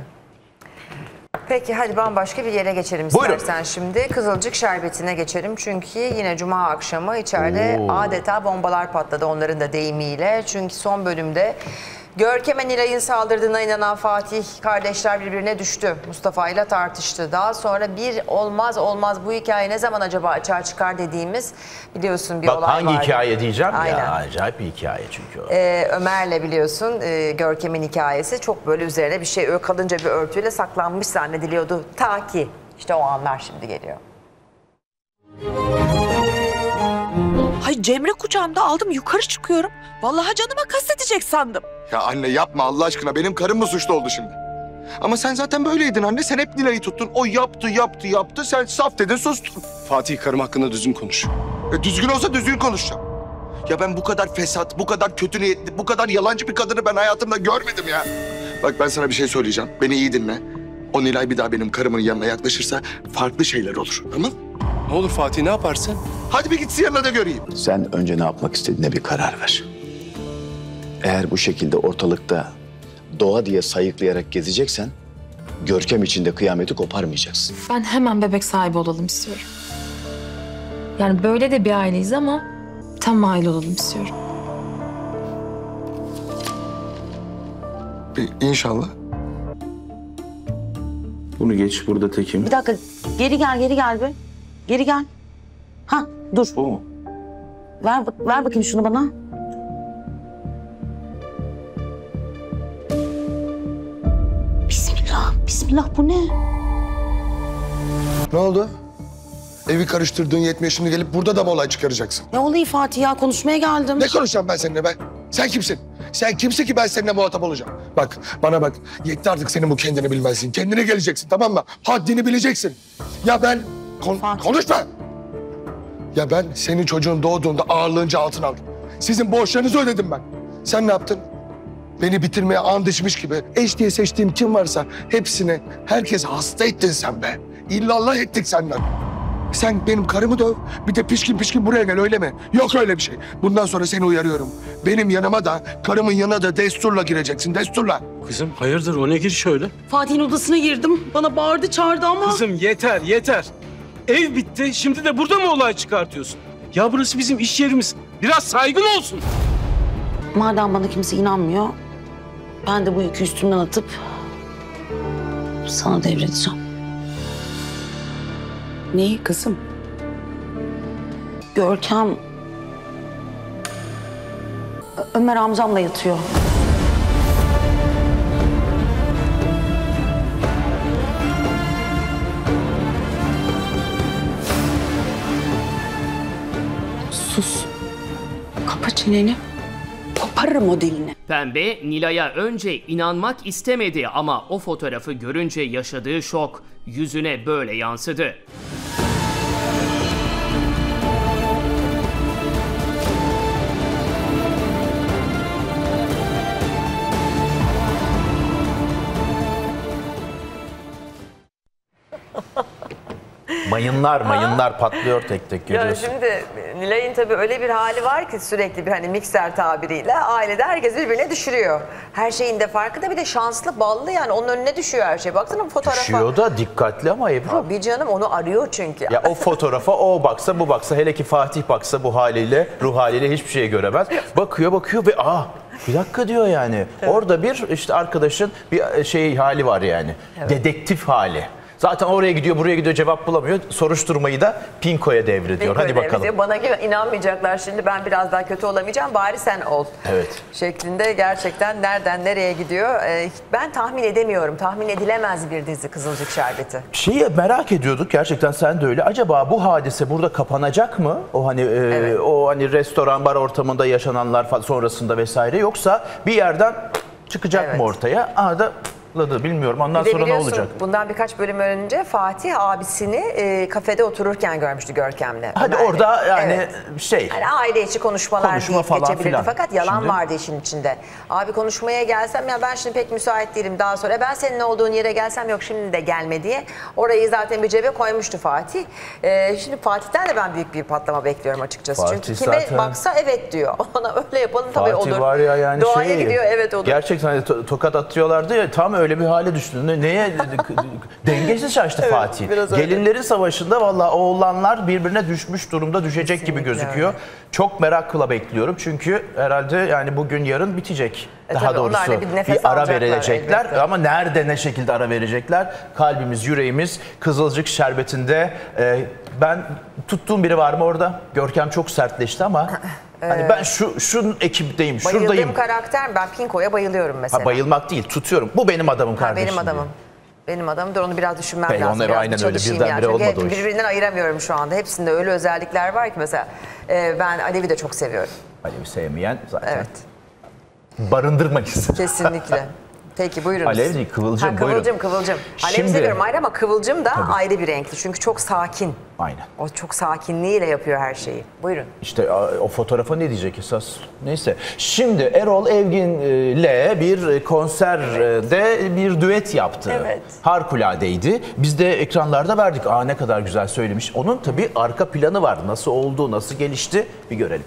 Peki hadi bambaşka bir yere geçelim Buyurun. istersen şimdi. Kızılcık Şerbeti'ne geçelim. Çünkü yine Cuma akşamı içeride Oo. adeta bombalar patladı onların da deyimiyle. Çünkü son bölümde Görkem'e Nilay'ın saldırdığına inanan Fatih kardeşler birbirine düştü. Mustafa ile tartıştı. Daha sonra bir olmaz olmaz bu hikaye ne zaman acaba açığa çıkar dediğimiz biliyorsun bir Bak olay hangi vardı. hikaye diyeceğim Aynen. ya acayip bir hikaye çünkü o. Ee, Ömer'le biliyorsun e, Görkem'in hikayesi çok böyle üzerine bir şey kalınca bir örtüyle saklanmış zannediliyordu. Ta ki işte o anlar şimdi geliyor. Hay Cemre kucağımda aldım yukarı çıkıyorum. Vallahi canıma kastedecek sandım. Ya anne yapma Allah aşkına. Benim karım mı suçlu oldu şimdi? Ama sen zaten böyleydin anne. Sen hep Nilay'ı tuttun. O yaptı, yaptı, yaptı. Sen saf dedin, sustun. Fatih karım hakkında düzgün konuş. E, düzgün olsa düzgün konuşacağım. Ya ben bu kadar fesat, bu kadar kötü niyetli, bu kadar yalancı bir kadını ben hayatımda görmedim ya. Bak ben sana bir şey söyleyeceğim. Beni iyi dinle. O Nilay bir daha benim karımın yanına yaklaşırsa farklı şeyler olur. Tamam? Ne olur Fatih ne yaparsın? Hadi bir gitsin yanına da göreyim. Sen önce ne yapmak istediğine bir karar ver. Eğer bu şekilde ortalıkta doğa diye sayıklayarak gezeceksen Görkem içinde kıyameti koparmayacaksın. Ben hemen bebek sahibi olalım istiyorum. Yani böyle de bir aileyiz ama tam aile olalım istiyorum. İnşallah. Bunu geç, burada tekim. Bir dakika geri gel geri gel bir. Geri gel. Ha dur. Bu mu? Ver, ver bakayım şunu bana. Bismillah, bismillah bu ne? Ne oldu? Evi karıştırdığın yetmiyor şimdi gelip burada da mı olay çıkaracaksın? Ne oluyor Fatih ya konuşmaya geldim. Ne konuşacağım ben seninle be? Sen kimsin? Sen kimsin ki ben seninle muhatap olacağım? Bak bana bak yetti artık senin bu kendini bilmezsin. Kendine geleceksin tamam mı? Haddini bileceksin. Ya ben... Kon konuşma! Ya ben senin çocuğun doğduğunda ağırlığınca altın aldım. Sizin borçlarınızı ödedim ben. Sen ne yaptın? Beni bitirmeye and içmiş gibi eş diye seçtiğim kim varsa hepsini herkes hasta ettin sen be. İllallah ettik senden. Sen benim karımı döv, bir de pişkin pişkin buraya gel öyle mi? Yok öyle bir şey. Bundan sonra seni uyarıyorum. Benim yanıma da, karımın yanına da desturla gireceksin, desturla. Kızım hayırdır o ne giriş öyle? Fatih'in odasına girdim. Bana bağırdı çağırdı ama. Kızım yeter yeter. Ev bitti şimdi de burada mı olay çıkartıyorsun? Ya burası bizim iş yerimiz. Biraz saygın olsun. Madem bana kimse inanmıyor, ben de bu yükü üstümden atıp sana devredeceğim. Neyi kızım? Görkem Ö- Ömer amcamla yatıyor. Sus. Kapa çeneni. Koparırım o dilini. Pembe, Nilay'a önce inanmak istemedi ama o fotoğrafı görünce yaşadığı şok yüzüne böyle yansıdı. Mayınlar mayınlar patlıyor tek tek Ya görüyorsun. şimdi Nilay'ın tabii öyle bir hali var ki sürekli bir hani mikser tabiriyle ailede herkes birbirine düşürüyor. Her şeyin de farkında, bir de şanslı, ballı yani onun önüne düşüyor her şey. Baksana bu fotoğrafa. Düşüyor da dikkatli ama Ebru. Bir canım onu arıyor çünkü. Ya o fotoğrafa o baksa bu baksa, hele ki Fatih baksa bu haliyle, ruh haliyle hiçbir şey göremez. Bakıyor bakıyor ve aa bir dakika diyor yani. Evet. Orada bir işte arkadaşın bir şey hali var yani. Evet. Dedektif hali. Zaten oraya gidiyor, buraya gidiyor, cevap bulamıyor. Soruşturmayı da Pinko'ya devrediyor. Pinko'ya Hadi bakalım. Devrediyor. Bana inanmayacaklar şimdi, ben biraz daha kötü olamayacağım, bari sen ol. Evet. Şeklinde gerçekten nereden nereye gidiyor. Ee, ben tahmin edemiyorum. Tahmin edilemez bir dizi Kızılcık Şerbeti. Şeyi merak ediyorduk gerçekten, sen de öyle. Acaba bu hadise burada kapanacak mı? O hani e, evet. o hani restoran, bar ortamında yaşananlar sonrasında vesaire, yoksa bir yerden çıkacak evet. mı ortaya? Aa da bilmiyorum. Ondan sonra ne olacak? Bundan birkaç bölüm önce Fatih abisini e, kafede otururken görmüştü Görkem'le. Hadi Ömer'le. orada yani evet. şey. Yani aile içi konuşmalar konuşma deyip falan geçebilirdi. filan. Fakat yalan Şimdi... vardı işin içinde. Abi konuşmaya gelsem ya ben şimdi pek müsait değilim, daha sonra ben senin olduğun yere gelsem yok şimdi de gelme diye. Orayı zaten bir cebe koymuştu Fatih. Ee, şimdi Fatih'ten de ben büyük bir patlama bekliyorum açıkçası. Fatih Çünkü kime zaten... baksa evet diyor. Ona öyle yapalım tabii Fatih olur. Fatih var ya yani Doğaya şey, gidiyor evet olur. Gerçekten hani to tokat atıyorlardı ya, tam öyle bir hale düştü. Neye? Dengesiz şaştı evet, Fatih. Gelinlerin savaşında vallahi oğlanlar birbirine düşmüş durumda, düşecek Kesinlikle gibi gözüküyor. Öyle. Çok merakla bekliyorum çünkü herhalde yani bugün yarın bitecek. E Daha doğrusu bir, bir ara verilecekler elbette. Ama nerede, ne şekilde ara verecekler? Kalbimiz, yüreğimiz Kızılcık Şerbeti'nde. E, ben tuttuğum biri var mı orada? Görkem çok sertleşti ama hani ben şu şunun ekipteyim, şuradayım. Bayıldığım karakter, ben Pinko'ya bayılıyorum mesela. Ha, bayılmak değil, tutuyorum. Bu benim adamım kardeşim. Ha, benim adamım. Diye. Benim adamımdır, onu biraz düşünmem Peki, lazım. Onlar biraz aynen öyle, birdenbire yani. olmadı o iş. Birbirinden ayıramıyorum şu anda. Hepsinde öyle özellikler var ki mesela e, ben Alev'i de çok seviyorum. Alev'i sevmeyen zaten evet. barındırmak ister. Kesinlikle. Peki buyurunuz. Alev değil, Kıvılcım. Ha, kıvılcım, buyurun. Kıvılcım. Alev'i Şimdi, seviyorum ayrı ama Kıvılcım da tabii. ayrı bir renkli. Çünkü çok sakin. Aynen. O çok sakinliğiyle yapıyor her şeyi. Buyurun. İşte o fotoğrafa ne diyecek esas? Neyse. Şimdi Erol Evgin'le bir konserde evet. bir düet yaptı. Evet. Harikulade. Biz de ekranlarda verdik. Aa ne kadar güzel söylemiş. Onun tabii arka planı var. Nasıl oldu, nasıl gelişti bir görelim.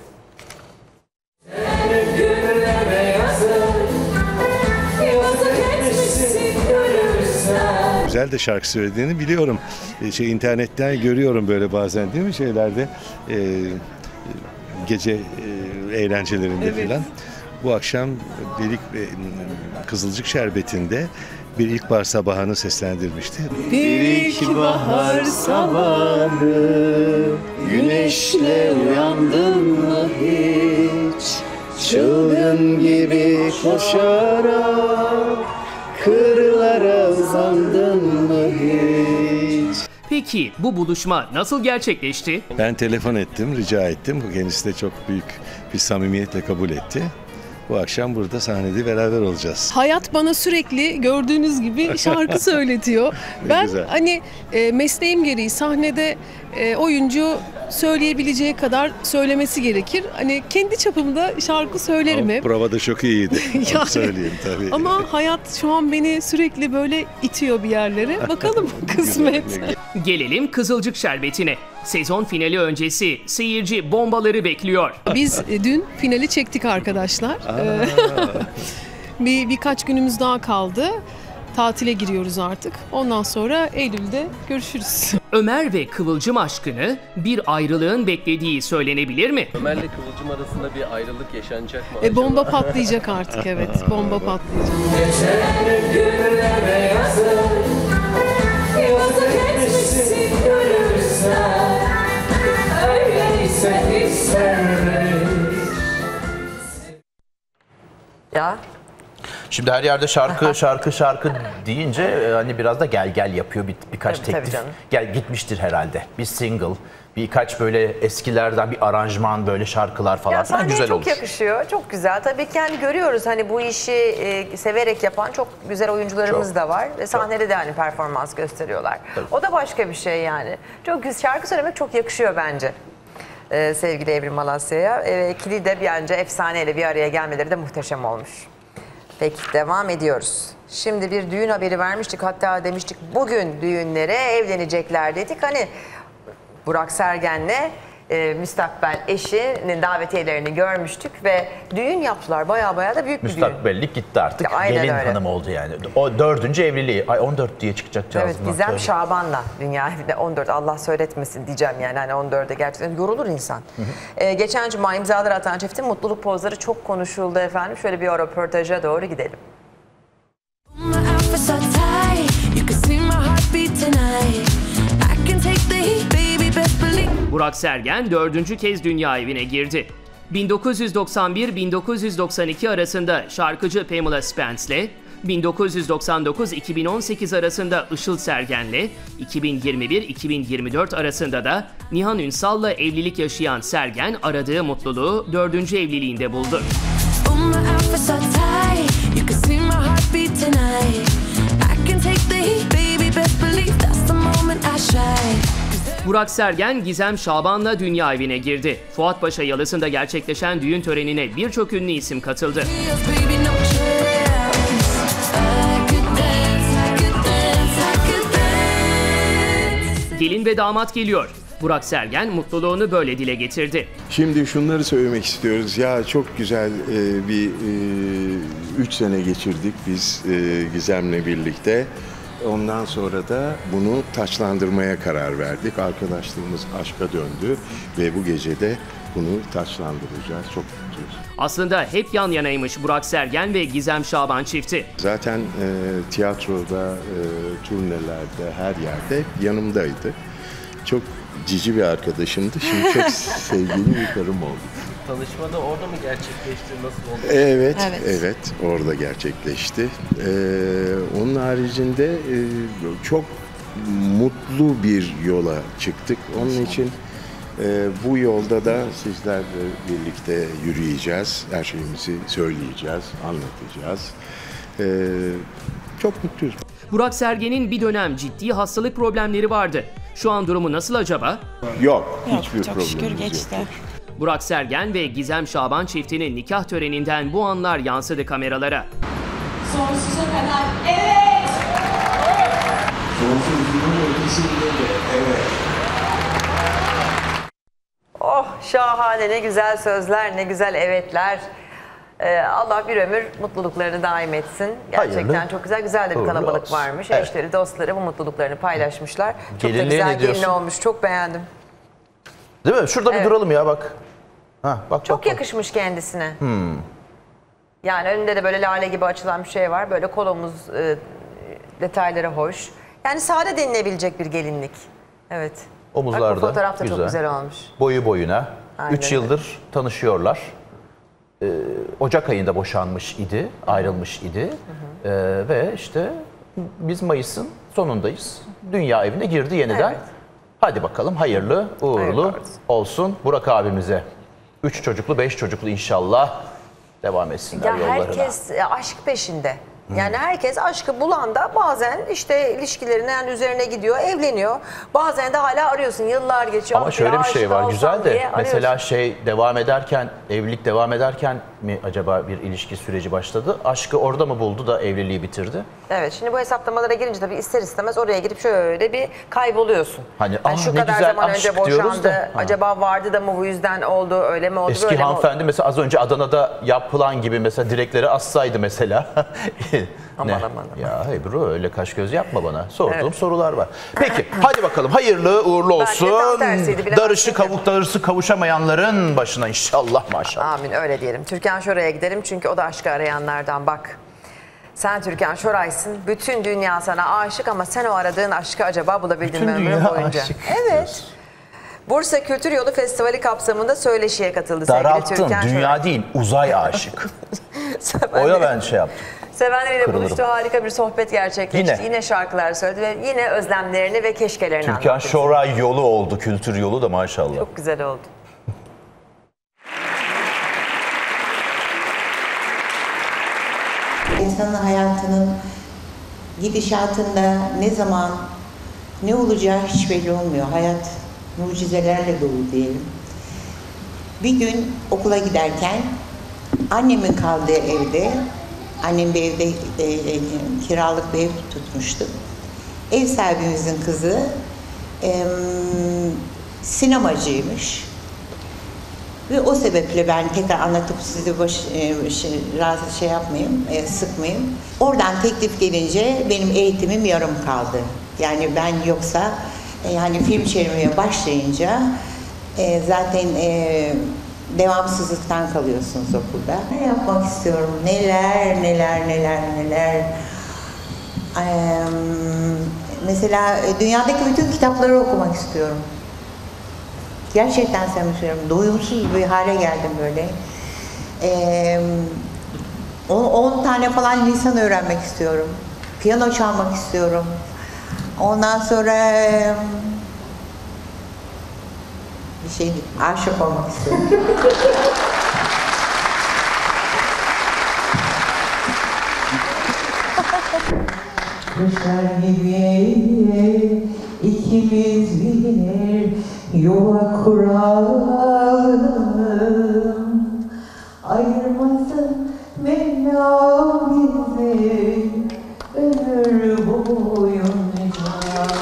Güzel de şarkı söylediğini biliyorum. Şey, internetten görüyorum böyle bazen, değil mi, şeylerde e, gece e, eğlencelerinde evet. falan. Bu akşam Delik e, Kızılcık Şerbeti'nde bir ilkbahar sabahını seslendirmişti. Bir ilkbahar sabahı güneşle uyandın mı hiç? Çılgın gibi koşarak kırlara uzandın mı hiç? Peki bu buluşma nasıl gerçekleşti? Ben telefon ettim, rica ettim. Kendisi de çok büyük bir samimiyetle kabul etti. Bu akşam burada sahnede beraber olacağız. Hayat bana sürekli gördüğünüz gibi şarkı söyletiyor. Ben güzel. hani e, mesleğim gereği sahnede e, oyuncu söyleyebileceği kadar söylemesi gerekir. Hani kendi çapımda şarkı söylerim ama hep. Provada çok iyiydi. yani, söyleyeyim tabii. Ama hayat şu an beni sürekli böyle itiyor bir yerlere. Bakalım kısmet. Gelelim Kızılcık Şerbeti'ne. Sezon finali öncesi seyirci bombaları bekliyor. Biz e, dün finali çektik arkadaşlar. bir birkaç günümüz daha kaldı. Tatile giriyoruz artık. Ondan sonra Eylül'de görüşürüz. Ömer ve Kıvılcım aşkını bir ayrılığın beklediği söylenebilir mi? Ömer'le Kıvılcım arasında bir ayrılık yaşanacak mı? E, bomba patlayacak artık, evet. Bomba patlayacak. Geçen günlere yazın, yazı geçmişsin görürsen, öyleyse istemeyiz. Ya. Şimdi her yerde şarkı şarkı şarkı deyince hani biraz da gel gel yapıyor bir, birkaç tabii, teklif. tabii Gel gitmiştir herhalde. Bir single, birkaç böyle eskilerden bir aranjman, böyle şarkılar falan. Ya sahneye güzel çok olur. yakışıyor. Çok güzel. Tabii ki hani görüyoruz hani bu işi e, severek yapan çok güzel oyuncularımız çok, da var. Ve sahnede çok. de hani performans gösteriyorlar. Tabii. O da başka bir şey yani. Çok güzel. Şarkı söylemek çok yakışıyor bence. Ee, sevgili Evrim Malasya'ya. Ee, ikili de bence efsaneyle bir araya gelmeleri de muhteşem olmuş. Peki devam ediyoruz. Şimdi bir düğün haberi vermiştik, hatta demiştik bugün düğünlere evlenecekler dedik. Hani Burak Sergen'le e, müstakbel eşinin davetiyelerini görmüştük ve düğün yaptılar. Baya baya da büyük bir düğün. Müstakbellik gitti artık. Ya, gelin öyle. hanım oldu yani. O dördüncü evliliği. Ay on dört diye çıkacak cazma. Evet, Gizem Şaban'la dünya evinde on dört, Allah söyletmesin diyeceğim yani hani on dörde gerçekten yorulur insan. Hı hı. Ee, geçen cuma imzalar atan çiftin mutluluk pozları çok konuşuldu efendim. Şöyle bir o röportaja doğru gidelim. Burak Sergen dördüncü kez dünya evine girdi. bin dokuz yüz doksan bir - bin dokuz yüz doksan iki arasında şarkıcı Pamela Spence'le, bin dokuz yüz doksan dokuz - iki bin on sekiz arasında Işıl Sergen'le, iki bin yirmi bir - iki bin yirmi dört arasında da Nihan Ünsal'la evlilik yaşayan Sergen aradığı mutluluğu dördüncü evliliğinde buldu. Burak Sergen, Gizem Şaban'la dünya evine girdi. Fuatpaşa Yalısı'nda gerçekleşen düğün törenine birçok ünlü isim katıldı. Gelin ve damat geliyor. Burak Sergen mutluluğunu böyle dile getirdi. Şimdi şunları söylemek istiyoruz. Ya çok güzel e, bir e, üç sene geçirdik biz e, Gizem'le birlikte. Ondan sonra da bunu taçlandırmaya karar verdik. Arkadaşlığımız aşka döndü ve bu gece de bunu taçlandıracağız. Çok mutluyuz. Aslında hep yan yanaymış Burak Sergen ve Gizem Şaban çifti. Zaten e, tiyatroda, e, turnelerde, her yerde yanımdaydı. Çok cici bir arkadaşımdı. Şimdi çok sevgili bir karım oldu. Tanışma da orada mı gerçekleşti? Nasıl oldu? Evet, evet, evet orada gerçekleşti. Ee, onun haricinde e, çok mutlu bir yola çıktık. Onun için e, bu yolda da sizlerle birlikte yürüyeceğiz. Her şeyimizi söyleyeceğiz, anlatacağız. Ee, çok mutluyuz. Burak Sergen'in bir dönem ciddi hastalık problemleri vardı. Şu an durumu nasıl acaba? Yok, Yok hiçbir çok problemimiz şükür geçti. yok. Burak Sergen ve Gizem Şaban çiftinin nikah töreninden bu anlar yansıdı kameralara. Sonsuza kadar evet. Sonsuzluğun ötesinde de evet. Oh şahane, ne güzel sözler, ne güzel evetler. Ee, Allah bir ömür mutluluklarını daim etsin. Gerçekten Hayırlı. çok güzel, güzel de bir Uğurlu kalabalık olsun. varmış. Evet. Eşleri, dostları bu mutluluklarını paylaşmışlar. Çok Gelinliğe da güzel ne gelin diyorsun? olmuş, çok beğendim. Değil mi? Şurada Evet. bir duralım ya bak. Ha, bak Çok bak, bak. yakışmış kendisine. Hmm. Yani önünde de böyle lale gibi açılan bir şey var. Böyle kolomuz e, detayları hoş. Yani sade denilebilecek bir gelinlik. Evet. Omuzlarda Bak, bu fotoğraf da güzel. çok güzel olmuş. Boyu boyuna. Aynen Üç öyle. yıldır tanışıyorlar. Ee, Ocak ayında boşanmış idi, ayrılmış idi. Ee, ve işte biz Mayıs'ın sonundayız. Dünya evine girdi yeniden. Evet. Hadi bakalım hayırlı, uğurlu Hayırlı olsun. olsun Burak abimize. Üç çocuklu, beş çocuklu inşallah devam etsinler Ya yollarına. herkes e, aşk peşinde. Yani herkes aşkı bulan da bazen işte ilişkilerinin yani üzerine gidiyor, evleniyor. Bazen de hala arıyorsun, yıllar geçiyor. Ama şöyle bir şey aşık var olsam güzel de diye mesela arıyorsun. şey devam ederken, evlilik devam ederken mi acaba bir ilişki süreci başladı? Aşkı orada mı buldu da evliliği bitirdi? Evet, şimdi bu hesaplamalara girince tabii ister istemez oraya girip şöyle bir kayboluyorsun. Hani Yani ah şu ne kadar güzel zaman önce aşk diyoruz boşandı, da. Ha. acaba vardı da mı bu yüzden oldu, öyle mi oldu, Eski böyle mi oldu? hanımefendi mesela az önce Adana'da yapılan gibi mesela dilekleri assaydı mesela. Aman Ne? aman aman. Ya hayır bro öyle kaş göz yapma bana. Sorduğum Evet. sorular var. Peki hadi bakalım hayırlı uğurlu Bence tam olsun. tersiydi, bilemezsin Darışı ki. kavuk darısı kavuşamayanların başına inşallah maşallah. Amin, öyle diyelim. Türkan Şoray'a gidelim çünkü o da aşkı arayanlardan. Bak, sen Türkan Şoray'sın. Bütün dünya sana aşık ama sen o aradığın aşkı acaba bulabildin Bütün mi ömrün dünya boyunca? aşık Evet. Bursa Kültür Yolu Festivali kapsamında söyleşiye katıldı sevgili Daralttın Türkan dünya Şoray. değil uzay aşık. Oya ben şey yaptım. Sevenleriyle Kırılırım. buluştu, harika bir sohbet gerçekleşti. Yine. Yine, şarkılar söyledi ve yine özlemlerini ve keşkelerini Türkan anlattı. Şoray yolu oldu, kültür yolu da maşallah. Çok güzel oldu. İnsanın hayatının gidişatında ne zaman ne olacağı hiç belli olmuyor. Hayat mucizelerle dolu diyelim. Bir gün okula giderken annemin kaldığı evde, annem bir evde e, e, kiralık bir ev tutmuştu. Ev sahibimizin kızı e, sinemacıymış. Ve o sebeple ben tekrar anlatıp sizi baş, e, şey, rahatsız şey yapmayayım, e, sıkmayayım. Oradan teklif gelince benim eğitimim yarım kaldı. Yani ben yoksa e, yani film çevirmeye başlayınca e, zaten e, devamsızlıktan kalıyorsunuz okulda. Ne yapmak istiyorum? Neler, neler, neler, neler. Ee, mesela dünyadaki bütün kitapları okumak istiyorum. Gerçekten söylüyorum. Doyumsuz bir hale geldim böyle. Ee, on tane falan lisan öğrenmek istiyorum. Piyano çalmak istiyorum. Ondan sonra bir şey aşık olmak istiyorum. Kuşlar gibi ikimiz bir yuva kuralım. Ayırmasın Mevla bizi ömür boyunca.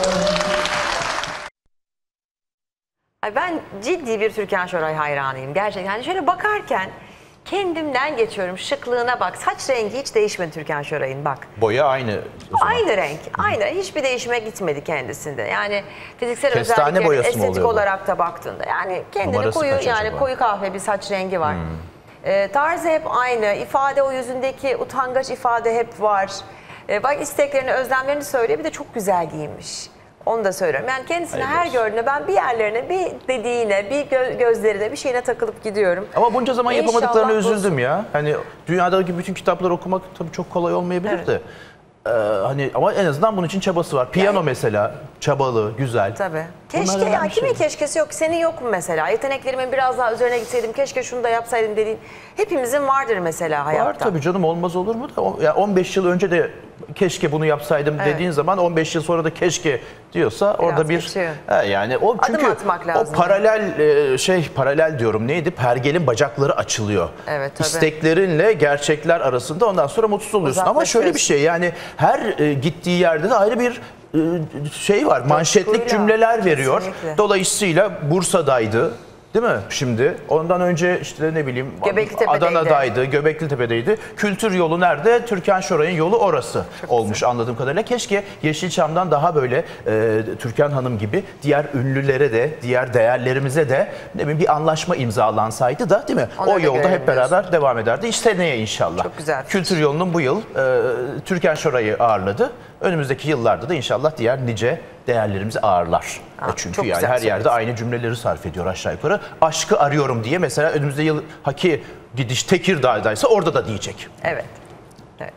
Ay ben ciddi bir Türkan Şoray hayranıyım gerçekten. Yani şöyle bakarken kendimden geçiyorum. Şıklığına bak. Saç rengi hiç değişmedi Türkan Şoray'ın bak. Boya aynı. Aynı renk. Aynı. Hiçbir değişime gitmedi kendisinde. Yani fiziksel Kestane özellikleri boyası mı estetik oluyor bu? olarak da baktığında. Yani kendini Numarası koyu kaç yani acaba? koyu kahve bir saç rengi var. Ee, tarzı hep aynı. İfade o yüzündeki utangaç ifade hep var. Ee, bak isteklerini, özlemlerini söylüyor. Bir de çok güzel giyinmiş. Onu da söylüyorum. Yani kendisini Hayırlı her olsun. gördüğünde ben bir yerlerine, bir dediğine, bir gö- gözlerine, bir şeyine takılıp gidiyorum. Ama bunca zaman yapamadıklarına İnşallah üzüldüm olsun. ya. Hani dünyadaki bütün kitapları okumak tabii çok kolay olmayabilir Evet. de. Ee, hani ama en azından bunun için çabası var. Piyano mesela çabalı, güzel. Tabii. Bunlar Keşke önemli ya kimin şeyler. keşkesi yok? Senin yok mu mesela? Yeteneklerimin biraz daha üzerine gitseydim, keşke şunu da yapsaydım dediğin. Hepimizin vardır mesela hayatta. Var tabii canım, olmaz olur mu da. O- Ya on beş yıl önce de keşke bunu yapsaydım Evet. dediğin zaman on beş yıl sonra da keşke diyorsa orada bir geçiyor. he, yani o çünkü Adım atmak lazım. o paralel e, şey paralel diyorum neydi? Pergelin bacakları açılıyor. Evet, tabii. İsteklerinle gerçekler arasında ondan sonra mutsuz oluyorsun. Ama şöyle bir şey yani her e, gittiği yerde de ayrı bir e, şey var. Manşetlik Coşkuyla, cümleler veriyor. kesinlikle. Dolayısıyla Bursa'daydı. Değil mi şimdi? Ondan önce işte ne bileyim Göbeklitepe'deydi. Adana'daydı, Göbeklitepe'deydi. Kültür yolu nerede? Türkan Şoray'ın yolu orası olmuş anladığım kadarıyla. Keşke Yeşilçam'dan daha böyle e, Türkan Hanım gibi diğer ünlülere de, diğer değerlerimize de ne bileyim bir anlaşma imzalansaydı da değil mi? Onları o da yolda hep görelim beraber devam ederdi. İşte seneye inşallah. Çok güzel. Kültür yolunun bu yıl e, Türkan Şoray'ı ağırladı. Önümüzdeki yıllarda da inşallah diğer nice değerlerimizi ağırlar. Ha, E çünkü çok yani güzel her yerde söyledin. aynı cümleleri sarf ediyor aşağı yukarı. Aşkı arıyorum diye mesela önümüzde yıl haki gidiş Tekirdağ'daysa orada da diyecek. Evet. Evet.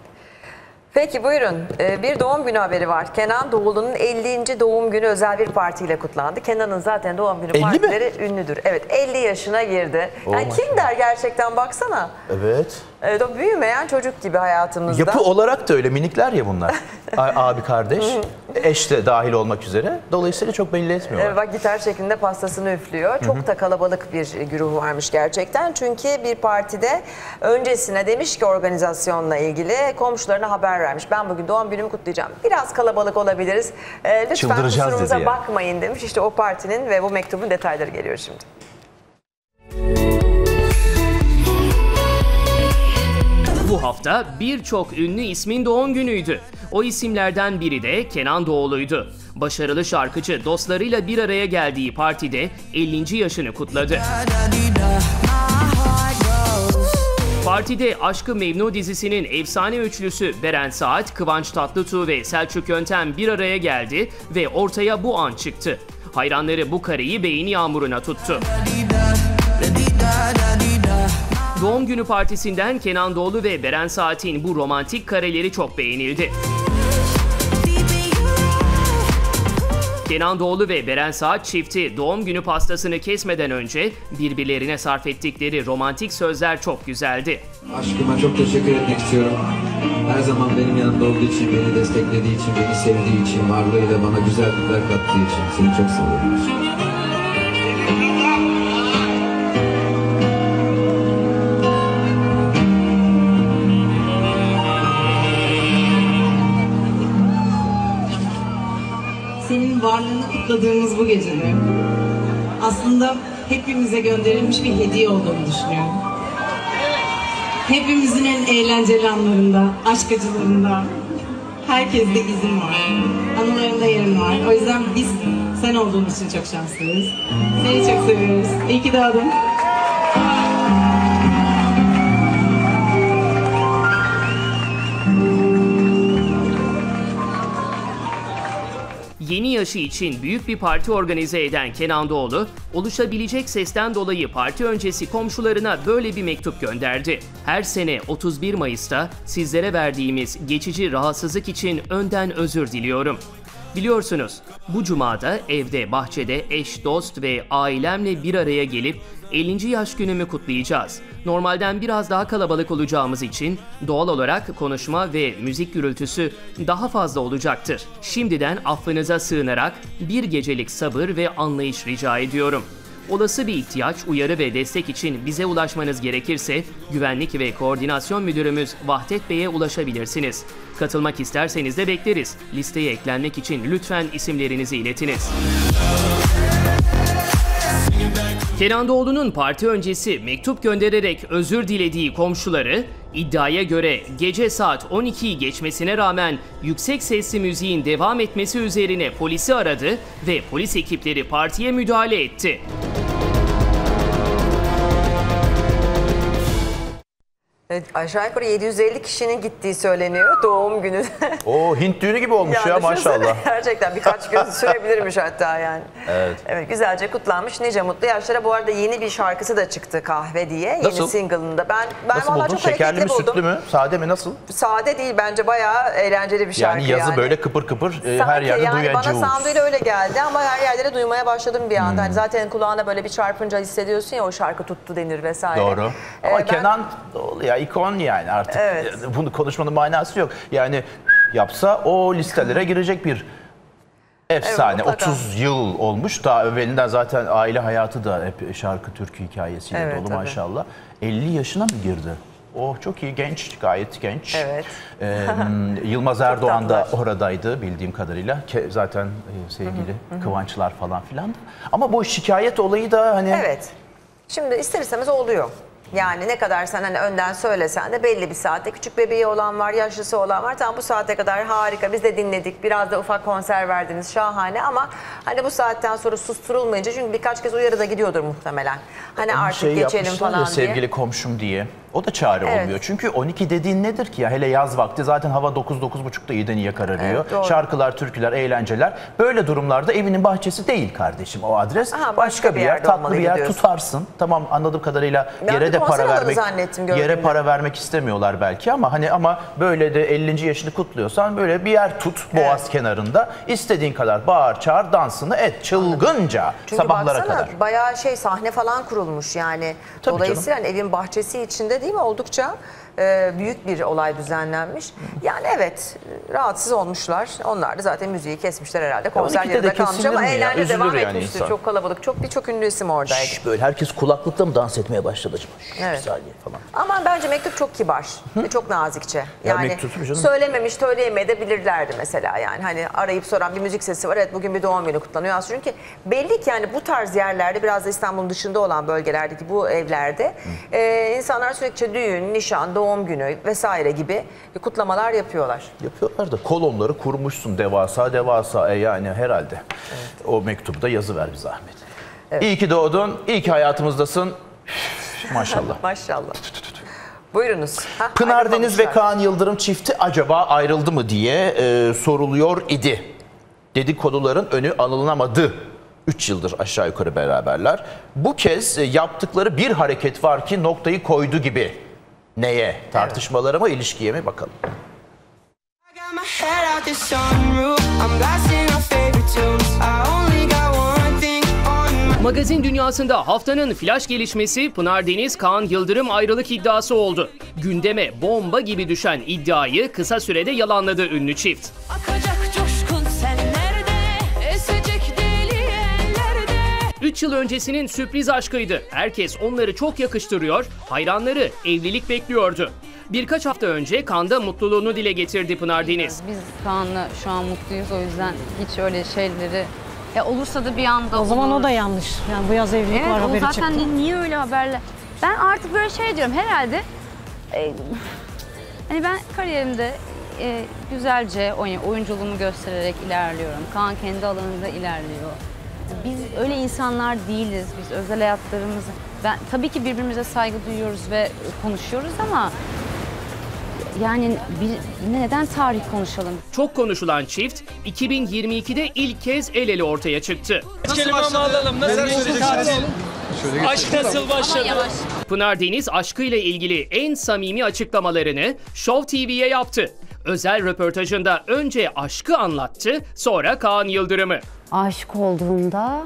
Peki buyurun. Ee, bir doğum günü haberi var. Kenan Doğulu'nun ellinci doğum günü özel bir partiyle kutlandı. Kenan'ın zaten doğum günü elli mi? partileri ünlüdür. Evet, elli yaşına girdi. Oh, Yani kim der gerçekten, baksana. Evet. Evet, o büyümeyen çocuk gibi hayatımızda. Yapı olarak da öyle minikler ya bunlar. A- Abi kardeş, eş de dahil olmak üzere. Dolayısıyla çok belli etmiyorlar. Ee, bak gitar şeklinde pastasını üflüyor. Çok Hı hı. da kalabalık bir güruh varmış gerçekten. Çünkü bir partide öncesine demiş ki organizasyonla ilgili komşularına haber vermiş. Ben bugün doğum günümü kutlayacağım. Biraz kalabalık olabiliriz. Ee, lütfen Çıldıracağız kusurumuza dedi yani. bakmayın demiş. İşte o partinin ve bu mektubun detayları geliyor şimdi. Bu hafta birçok ünlü ismin doğum günüydü. O isimlerden biri de Kenan Doğulu'ydu. Başarılı şarkıcı dostlarıyla bir araya geldiği partide ellinci yaşını kutladı. Partide Aşk-ı Memnu dizisinin efsane üçlüsü Beren Saat, Kıvanç Tatlıtuğ ve Selçuk Yöntem bir araya geldi ve ortaya bu an çıktı. Hayranları bu kareyi beğeni yağmuruna tuttu. Doğum günü partisinden Kenan Doğulu ve Beren Saat'in bu romantik kareleri çok beğenildi. Kenan Doğulu ve Beren Saat çifti doğum günü pastasını kesmeden önce birbirlerine sarf ettikleri romantik sözler çok güzeldi. Aşkıma çok teşekkür etmek istiyorum. Her zaman benim yanımda olduğu için, beni desteklediği için, beni sevdiği için, varlığıyla bana güzellikler kattığı için seni çok seviyorum. Senin varlığını kutladığımız bu gecede aslında hepimize gönderilmiş bir hediye olduğunu düşünüyorum. Hepimizin en eğlenceli anlarında, aşk acılarında, herkeste izin var. Anılarında yerin var. O yüzden biz sen olduğun için çok şanslıyız. Seni çok seviyoruz. İyi ki doğdun. Yeni yaşı için büyük bir parti organize eden Kenan Doğulu, oluşabilecek sesten dolayı parti öncesi komşularına böyle bir mektup gönderdi. Her sene otuz bir Mayıs'ta sizlere verdiğimiz geçici rahatsızlık için önden özür diliyorum. Biliyorsunuz, bu cumada evde, bahçede eş, dost ve ailemle bir araya gelip ellinci yaş günümü kutlayacağız. Normalden biraz daha kalabalık olacağımız için doğal olarak konuşma ve müzik gürültüsü daha fazla olacaktır. Şimdiden affınıza sığınarak bir gecelik sabır ve anlayış rica ediyorum. Olası bir ihtiyaç, uyarı ve destek için bize ulaşmanız gerekirse Güvenlik ve Koordinasyon Müdürümüz Vahdet Bey'e ulaşabilirsiniz. Katılmak isterseniz de bekleriz. Listeye eklenmek için lütfen isimlerinizi iletiniz. Kenan Doğulu'nun parti öncesi mektup göndererek özür dilediği komşuları, iddiaya göre gece saat on ikiyi geçmesine rağmen yüksek sesli müziğin devam etmesi üzerine polisi aradı ve polis ekipleri partiye müdahale etti. Evet, aşağı yukarı yedi yüz elli kişinin gittiği söyleniyor doğum günü. Oo, Hint düğünü gibi olmuş ya, ya maşallah. Gerçekten birkaç gün sürebilirmiş hatta yani. Evet. Evet, güzelce kutlanmış nice mutlu yaşlara. Bu arada yeni bir şarkısı da çıktı, Kahve diye. Nasıl? Yeni single'ında. Ben ben nasıl buldun? çok Şekerli mi, buldum. sütlü mü, sade mi, nasıl? Sade değil, bence bayağı eğlenceli bir şarkı yani. yazı yani. böyle kıpır kıpır Sanki her yerde yani duyacağız. bana sound'uyla öyle geldi ama her yerde duymaya başladım bir anda. Hmm. Hani zaten kulağına böyle bir çarpınca hissediyorsun ya, o şarkı tuttu denir vesaire. Doğru. Ama ee, Kenan Doğulu ya, ikon yani artık. Evet. Bunu konuşmanın manası yok. Yani yapsa o listelere girecek bir efsane. Evet, otuz yıl olmuş. Daha evvelinden zaten aile hayatı da hep şarkı türkü hikayesiyle evet, dolu tabii. Maşallah. elli yaşına mı girdi? Oh, çok iyi, genç, gayet genç. Evet. Ee, Yılmaz Erdoğan da oradaydı bildiğim kadarıyla. Ke zaten e, sevgili hı hı. Kıvançlar falan filan. Ama bu şikayet olayı da hani... Evet. Şimdi ister istemez oluyor. Yani ne kadar sen hani önden söylesen de belli bir saatte küçük bebeği olan var, yaşlısı olan var. Tamam, bu saate kadar harika, biz de dinledik. Biraz da ufak konser verdiniz, şahane ama hani bu saatten sonra susturulmayınca, çünkü birkaç kez uyarı da gidiyordur muhtemelen. Hani Ama artık şey geçelim falan ya, diye. Sevgili komşum diye. O da çare evet. olmuyor. Çünkü on iki dediğin nedir ki ya? Hele yaz vakti zaten hava dokuz dokuz buçukta iyiden iyiye kararıyor. Evet, şarkılar, türküler, eğlenceler. Böyle durumlarda evinin bahçesi değil kardeşim o adres. Aha, başka, başka bir yer, yer tatlı bir yer gidiyorsun. Tutarsın. Tamam, anladığım kadarıyla ben yere de para vermek yere para vermek istemiyorlar belki ama hani ama böyle de ellinci yaşını kutluyorsan böyle bir yer tut Boğaz evet. kenarında. İstediğin kadar bağır, çağır, dansını et çılgınca. Çünkü sabahlara baksana, kadar. Bayağı şey sahne falan kurulmuş yani. Tabii dolayısıyla hani evin bahçesi içinde değil mi, oldukça e, büyük bir olay düzenlenmiş. Yani evet, rahatsız olmuşlar. Onlar da zaten müziği kesmişler herhalde. Konser yarıda kalmış ama eğlence devam yani etmiştir. Insan. Çok kalabalık. Çok birçok ünlü isim oradaydı. Şş, böyle herkes kulaklıkla mı dans etmeye başladı acaba? Evet. Falan. Ama bence mektup çok kibar ve çok nazikçe. Yani ya söylememiş, söyleyemeyebilirlerdi mesela yani. Hani arayıp soran bir müzik sesi var. Evet, bugün bir doğum günü kutlanıyor. Aslında çünkü belli ki yani bu tarz yerlerde, biraz da İstanbul'un dışında olan bölgelerdeki bu evlerde e, insanlar sürekli düğün, nişan, doğum günü vesaire gibi kutlamalar yapıyorlar. Yapıyorlar da kolonları kurmuşsun devasa devasa e yani herhalde. Evet. O mektupta yazı ver bir zahmet. Evet. İyi ki doğdun, iyi ki hayatımızdasın. Maşallah. Maşallah. Buyurunuz. Hah, Pınar Deniz ve Kaan Yıldırım çifti acaba ayrıldı mı diye e, soruluyor idi. Dedikoduların önü alınamadı. üç yıldır aşağı yukarı beraberler. Bu kez e, yaptıkları bir hareket var ki noktayı koydu gibi. Neye? Tartışmalara mı, ilişkiye mi? Bakalım. Magazin dünyasında haftanın flash gelişmesi Pınar Deniz, Kaan Yıldırım ayrılık iddiası oldu. Gündeme bomba gibi düşen iddiayı kısa sürede yalanladı ünlü çift. üç yıl öncesinin sürpriz aşkıydı. Herkes onları çok yakıştırıyor, hayranları evlilik bekliyordu. Birkaç hafta önce Kaan'da mutluluğunu dile getirdi Pınar Deniz. Biz Kaan'la şu an mutluyuz, o yüzden hiç öyle şeyleri Ya olursa da bir anda O zaman olur. o da yanlış. Yani bu yaz evlilik Evet, var o haberi zaten çıktı. ni- niye öyle haberler? Ben artık böyle şey diyorum herhalde. E, hani ben kariyerimde e, güzelce oy- oyunculuğumu göstererek ilerliyorum. Kaan kendi alanında ilerliyor. Biz öyle insanlar değiliz. Biz özel hayatlarımızı... Ben tabii ki birbirimize saygı duyuyoruz ve konuşuyoruz ama yani bir, neden tarih konuşalım? Çok konuşulan çift iki bin yirmi ikide ilk kez el ele ortaya çıktı. Kelimemi alalım. Nasıl söyleyeceksiniz? Aşk nasıl başladı? Pınar Deniz aşkıyla ilgili en samimi açıklamalarını Show T V'ye yaptı. Özel röportajında önce aşkı anlattı, sonra Kaan Yıldırım'ı. Aşık olduğumda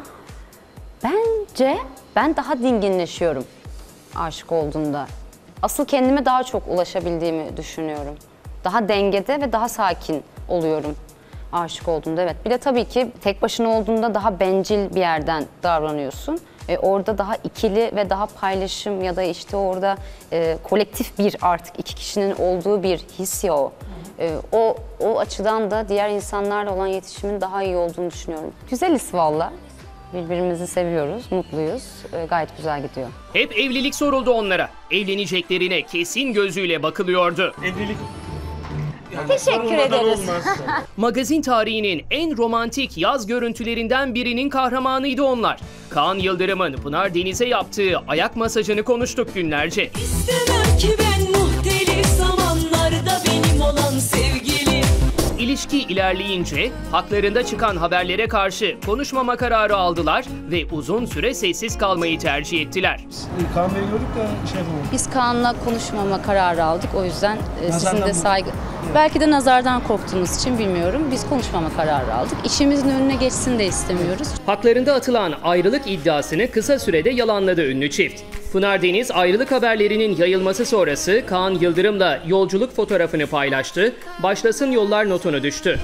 bence ben daha dinginleşiyorum aşık olduğumda. Asıl kendime daha çok ulaşabildiğimi düşünüyorum. Daha dengede ve daha sakin oluyorum aşık olduğumda. Evet. Bir de tabii ki tek başına olduğunda daha bencil bir yerden davranıyorsun. E, orada daha ikili ve daha paylaşım ya da işte orada e, kolektif bir artık iki kişinin olduğu bir his ya o. E, o. O açıdan da diğer insanlarla olan iletişimin daha iyi olduğunu düşünüyorum. Güzeliz valla. Birbirimizi seviyoruz, mutluyuz. E, gayet güzel gidiyor. Hep evlilik soruldu onlara. Evleneceklerine kesin gözüyle bakılıyordu. Evlilik Teşekkür ederiz. Magazin tarihinin en romantik yaz görüntülerinden birinin kahramanıydı onlar. Kaan Yıldırım'ın Pınar Deniz'e yaptığı ayak masajını konuştuk günlerce. İstemem ki ben muhtelif zamanlarda benim olan sevgilim. İlişki ilerleyince haklarında çıkan haberlere karşı konuşmama kararı aldılar ve uzun süre sessiz kalmayı tercih ettiler. Kaan Bey'i gördük de şey yapalım. Biz Kaan'la konuşmama kararı aldık. O yüzden e, sizin Nazardan de mı? saygı... Belki de nazardan korktuğumuz için bilmiyorum. Biz konuşmama kararı aldık. İşimizin önüne geçsin de istemiyoruz. Haklarında atılan ayrılık iddiasını kısa sürede yalanladı ünlü çift. Pınar Deniz ayrılık haberlerinin yayılması sonrası Kaan Yıldırım'la yolculuk fotoğrafını paylaştı, başlasın yollar notunu düştü.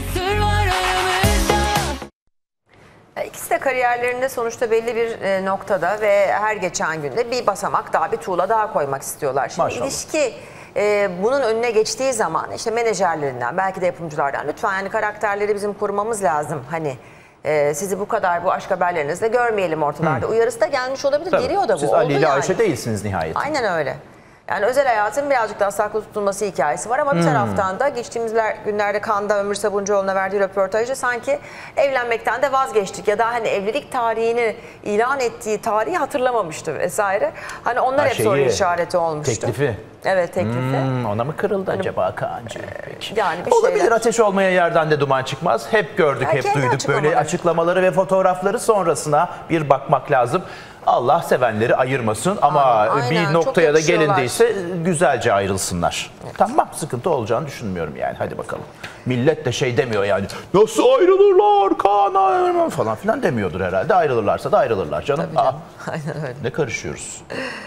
İkisi de kariyerlerinde sonuçta belli bir e, noktada ve her geçen günde bir basamak daha, bir tuğla daha koymak istiyorlar. Şimdi Maşallah. ilişki e, bunun önüne geçtiği zaman işte menajerlerinden, belki de yapımcılardan lütfen yani karakterleri bizim korumamız lazım. Hani e, sizi bu kadar bu aşk haberlerinizle görmeyelim ortalarda. Hı. Uyarısı da gelmiş olabilir. Tabii. Geliyor da bu. Siz oldu Ali ile yani. Ayşe değilsiniz nihayet. Aynen öyle. Yani özel hayatın birazcık daha saklı tutulması hikayesi var ama bir Hmm. taraftan da geçtiğimiz günlerde Kaan'da Ömür Sabuncuoğlu'na verdiği röportajda sanki evlenmekten de vazgeçtik ya da hani evlilik tarihini ilan ettiği tarihi hatırlamamıştı vesaire. Hani onlar hep Şeyi, soru işareti olmuştu. Teklifi. Evet, teklifi. Hmm, ona mı kırıldı acaba Kaan'cığım? Peki. Yani bir Olabilir, şeyler. ateş olmaya yerden de duman çıkmaz. Hep gördük, Ya hep kendi duyduk. Böyle açıklamaları. açıklamaları ve fotoğrafları sonrasına bir bakmak lazım. Allah sevenleri ayırmasın ama Aynen, bir çok noktaya da yakışıyorlar. gelindiyse güzelce ayrılsınlar. Tamam, sıkıntı olacağını düşünmüyorum yani. Hadi bakalım. Millet de şey demiyor yani. Nasıl ayrılırlar Kaan ayrılmam falan filan demiyordur herhalde. Ayrılırlarsa da ayrılırlar canım. Aa, Aynen öyle. ne karışıyoruz?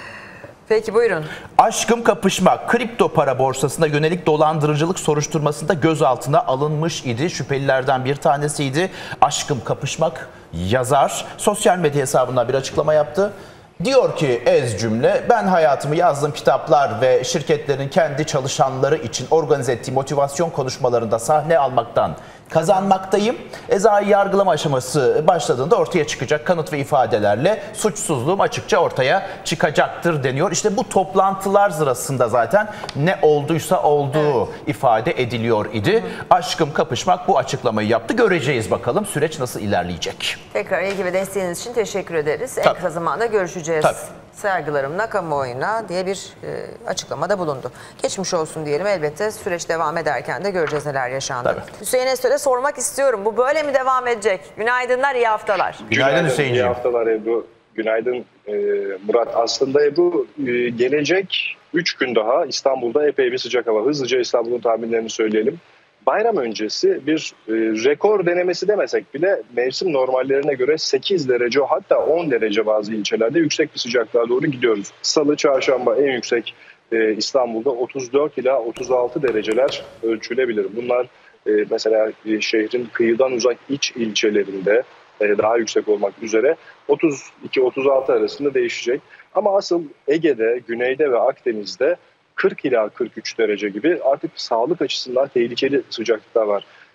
Peki buyurun. Aşkım kapışma kripto para borsasına yönelik dolandırıcılık soruşturmasında gözaltına alınmış idi. Şüphelilerden bir tanesiydi. Aşkım kapışmak yazar sosyal medya hesabından bir açıklama yaptı. Diyor ki ez cümle, ben hayatımı yazdığım kitaplar ve şirketlerin kendi çalışanları için organize ettiği motivasyon konuşmalarında sahne almaktan kazanmaktayım. Eza'yı yargılama aşaması başladığında ortaya çıkacak kanıt ve ifadelerle suçsuzluğum açıkça ortaya çıkacaktır deniyor. İşte bu toplantılar sırasında zaten ne olduysa olduğu evet. ifade ediliyor idi. Hı. Aşkım kapışmak bu açıklamayı yaptı. Göreceğiz bakalım süreç nasıl ilerleyecek. Tekrar ilgi ve desteğiniz için teşekkür ederiz. Tabii. En kısa zamanda görüşeceğiz. Tabii. Saygılarımla kamuoyuna diye bir e, açıklamada bulundu. Geçmiş olsun diyelim, elbette süreç devam ederken de göreceğiz neler yaşandı. Tabii. Hüseyin Estö'de sormak istiyorum. Bu böyle mi devam edecek? Günaydınlar, iyi haftalar. Günaydın Hüseyin'ciğim. İyi haftalar Ebru. Günaydın e, Murat. Aslında Ebru e, gelecek üç gün daha İstanbul'da epey bir sıcak hava. Hızlıca İstanbul'un tahminlerini söyleyelim. Bayram öncesi bir e, rekor denemesi demesek bile mevsim normallerine göre sekiz derece hatta on derece bazı ilçelerde yüksek bir sıcaklığa doğru gidiyoruz. Salı, çarşamba en yüksek e, İstanbul'da otuz dört ila otuz altı dereceler ölçülebilir. Bunlar e, mesela e, şehrin kıyıdan uzak iç ilçelerinde e, daha yüksek olmak üzere otuz iki otuz altı arasında değişecek. Ama asıl Ege'de, Güney'de ve Akdeniz'de kırk ila kırk üç derece gibi artık sağlık açısından tehlikeli sıcaklıklar var.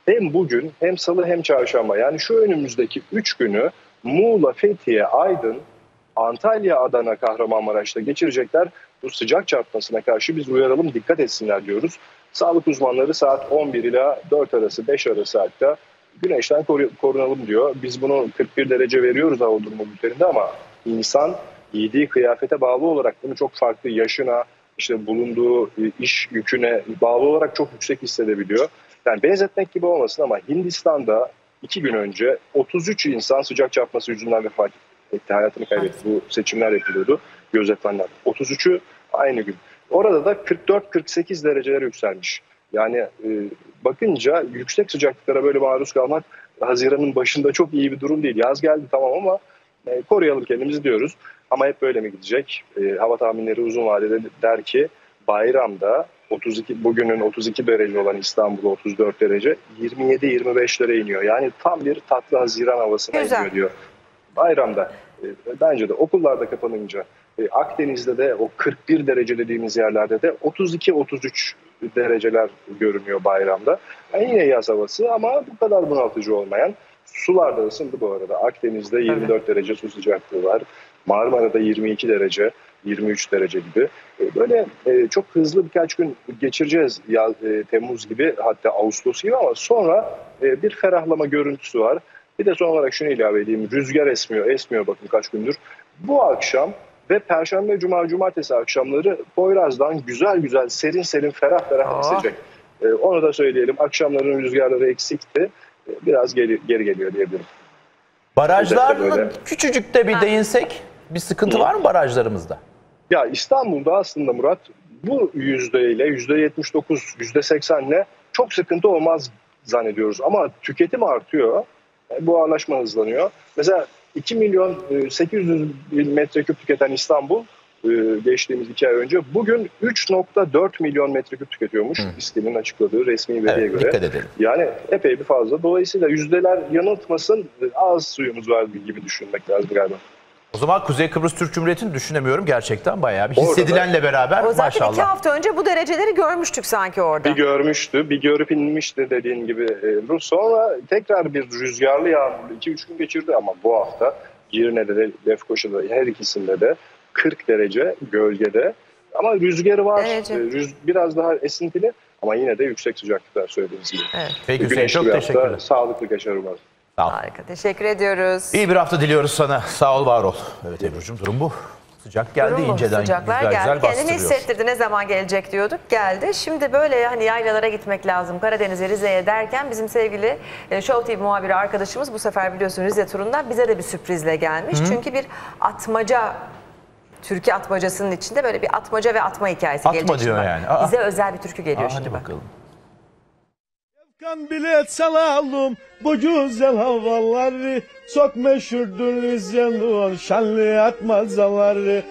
hem bugün hem salı hem çarşamba, yani şu önümüzdeki üç günü Muğla, Fethiye, Aydın, Antalya, Adana, Kahramanmaraş'ta geçirecekler. Bu sıcak çarpmasına karşı biz uyaralım, dikkat etsinler diyoruz. Sağlık uzmanları saat on bir ila dört arası, beş arası hatta güneşten korunalım diyor. Biz bunu kırk bir derece veriyoruz hava durumu bülteninde ama insan giydiği kıyafete bağlı olarak bunu çok farklı, yaşına, işte bulunduğu iş yüküne bağlı olarak çok yüksek hissedebiliyor. Yani benzetmek gibi olmasın ama Hindistan'da iki gün önce otuz üç insan sıcak çarpması yüzünden vefat etti, hayatını kaybetti. Bu seçimler yapılıyordu, gözetmenler. otuz üçü aynı gün. Orada da kırk dört kırk sekiz derecelere yükselmiş. Yani e, bakınca yüksek sıcaklıklara böyle maruz kalmak Haziran'ın başında çok iyi bir durum değil. Yaz geldi tamam ama e, koruyalım kendimizi diyoruz. Ama hep böyle mi gidecek? E, hava tahminleri uzun vadede der ki bayramda otuz iki, bugünün otuz iki derece olan İstanbul'a otuz dört derece, yirmi yedi yirmi beşlere iniyor. Yani tam bir tatlı Haziran havasına iniyor diyor. Bayramda e, bence de okullarda kapanınca e, Akdeniz'de de o kırk bir derece dediğimiz yerlerde de otuz iki otuz üç dereceler görünüyor bayramda. Yani yine yaz havası ama bu kadar bunaltıcı olmayan. Sularda ısındı bu arada. Akdeniz'de yirmi dört derece su sıcaklığı var. Marmara'da yirmi iki derece, yirmi üç derece gibi. Böyle çok hızlı birkaç gün geçireceğiz yaz, Temmuz gibi, hatta Ağustos gibi, ama sonra bir ferahlama görüntüsü var. Bir de son olarak şunu ilave edeyim. Rüzgar esmiyor, esmiyor bakın kaç gündür. Bu akşam ve Perşembe, Cuma, Cumartesi akşamları Poyraz'dan güzel güzel, serin serin, ferah ferah esecek. Onu da söyleyelim. Akşamların rüzgarları eksikti. Biraz geri, geri geliyor diyebilirim. Barajlarla küçücük de bir değinsek, bir sıkıntı var mı barajlarımızda? Ya İstanbul'da aslında Murat bu yüzdeyle, yüzde yetmiş dokuz, yüzde seksenle çok sıkıntı olmaz zannediyoruz. Ama tüketim artıyor, bu anlaşma hızlanıyor. Mesela iki milyon sekiz yüz bin metreküp tüketen İstanbul geçtiğimiz iki ay önce bugün üç nokta dört milyon metreküp tüketiyormuş. İSKİ'nin açıkladığı resmi veriye evet, göre. Dikkat edelim. Yani epey bir fazla. Dolayısıyla yüzdeler yanıltmasın, az suyumuz var gibi düşünmek lazım galiba. O zaman Kuzey Kıbrıs Türk Cumhuriyeti'ni düşünemiyorum, gerçekten bayağı bir hissedilenle beraber o zaten maşallah. iki hafta önce bu dereceleri görmüştük sanki orada. Bir görmüştü, bir görüp inmişti dediğin gibi Ebru. Sonra tekrar bir rüzgarlı yağmurlu iki üç gün geçirdi ama bu hafta Girne'de de Lefkoşa'da, her ikisinde de kırk derece gölgede. Ama rüzgarı var, Rüz, biraz daha esintili ama yine de yüksek sıcaklıklar söylediğiniz gibi. Evet. Peki Hüseyin, çok teşekkürler. Sağlıklı geçer umarım. Harika, teşekkür ediyoruz. İyi bir hafta diliyoruz sana. Sağ ol, var ol. Evet Ebru'cum, durum bu. Sıcak geldi, Durum bu. inceden Sıcaklar güzel geldi. güzel bastırıyor. Kendini hissettirdi, ne zaman gelecek diyorduk. Geldi. Şimdi böyle hani yaylalara gitmek lazım, Karadeniz'e, Rize'ye derken bizim sevgili Show T V muhabiri arkadaşımız bu sefer biliyorsun Rize turundan bize de bir sürprizle gelmiş. Hı. Çünkü bir atmaca, Türkiye atmacasının içinde böyle bir atmaca ve atma hikayesi atma gelecek. Diyor yani. Aa. Bize özel bir türkü geliyor Aa, şimdi hadi bakalım. Kan bilet salalım bu güzel havaları, çok meşhurdur Rize'nin şanlı atmacaları.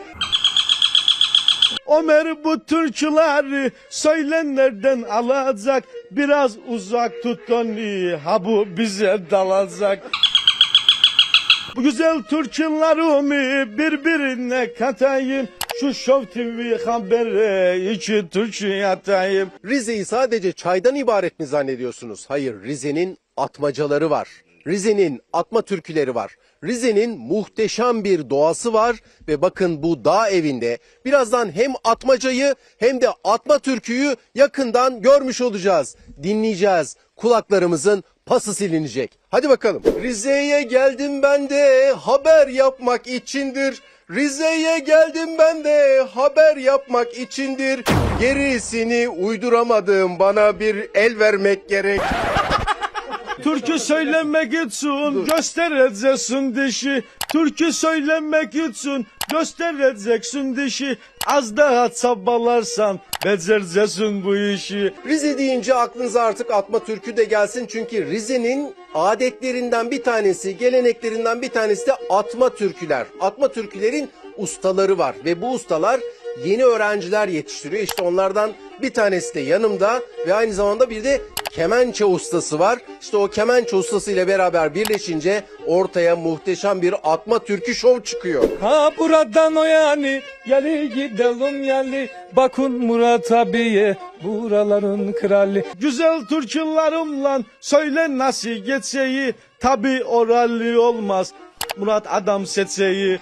Ömer bu türküleri söylenlerden alacak, biraz uzak tut onu, ha bu bize dalacak. Bu güzel türkülerimi birbirine katayım, şu Show T V habere iki türkü atayım. Rize'yi sadece çaydan ibaret mi zannediyorsunuz? Hayır, Rize'nin atmacaları var. Rize'nin atma türküleri var. Rize'nin muhteşem bir doğası var ve bakın bu dağ evinde birazdan hem atmacayı hem de atma türküyü yakından görmüş olacağız. Dinleyeceğiz. Kulaklarımızın pası silinecek. Hadi bakalım. Rize'ye geldim ben de haber yapmak içindir. Rize'ye geldim ben de haber yapmak içindir. Gerisini uyduramadım, bana bir el vermek gerek. Türkü söylemek için göstereceksin dişi. Türkü söylemek için göstereceksin dişi. Az daha çabalarsan becereceksin bu işi. Rize deyince aklınıza artık atma türkü de gelsin. Çünkü Rize'nin adetlerinden bir tanesi, geleneklerinden bir tanesi de atma türküler. Atma türkülerin ustaları var ve bu ustalar yeni öğrenciler yetiştiriyor. İşte onlardan bir tanesi de yanımda ve aynı zamanda bir de kemençe ustası var. İşte o kemençe ustası ile beraber birleşince ortaya muhteşem bir atma türkü şov çıkıyor. Ha buradan o yani, yali gidelim yali, bakın Murat abiye buraların kralı. Güzel türkülerimle söyle nasıl geçseyi, tabi oralli olmaz Murat adam seçeyi.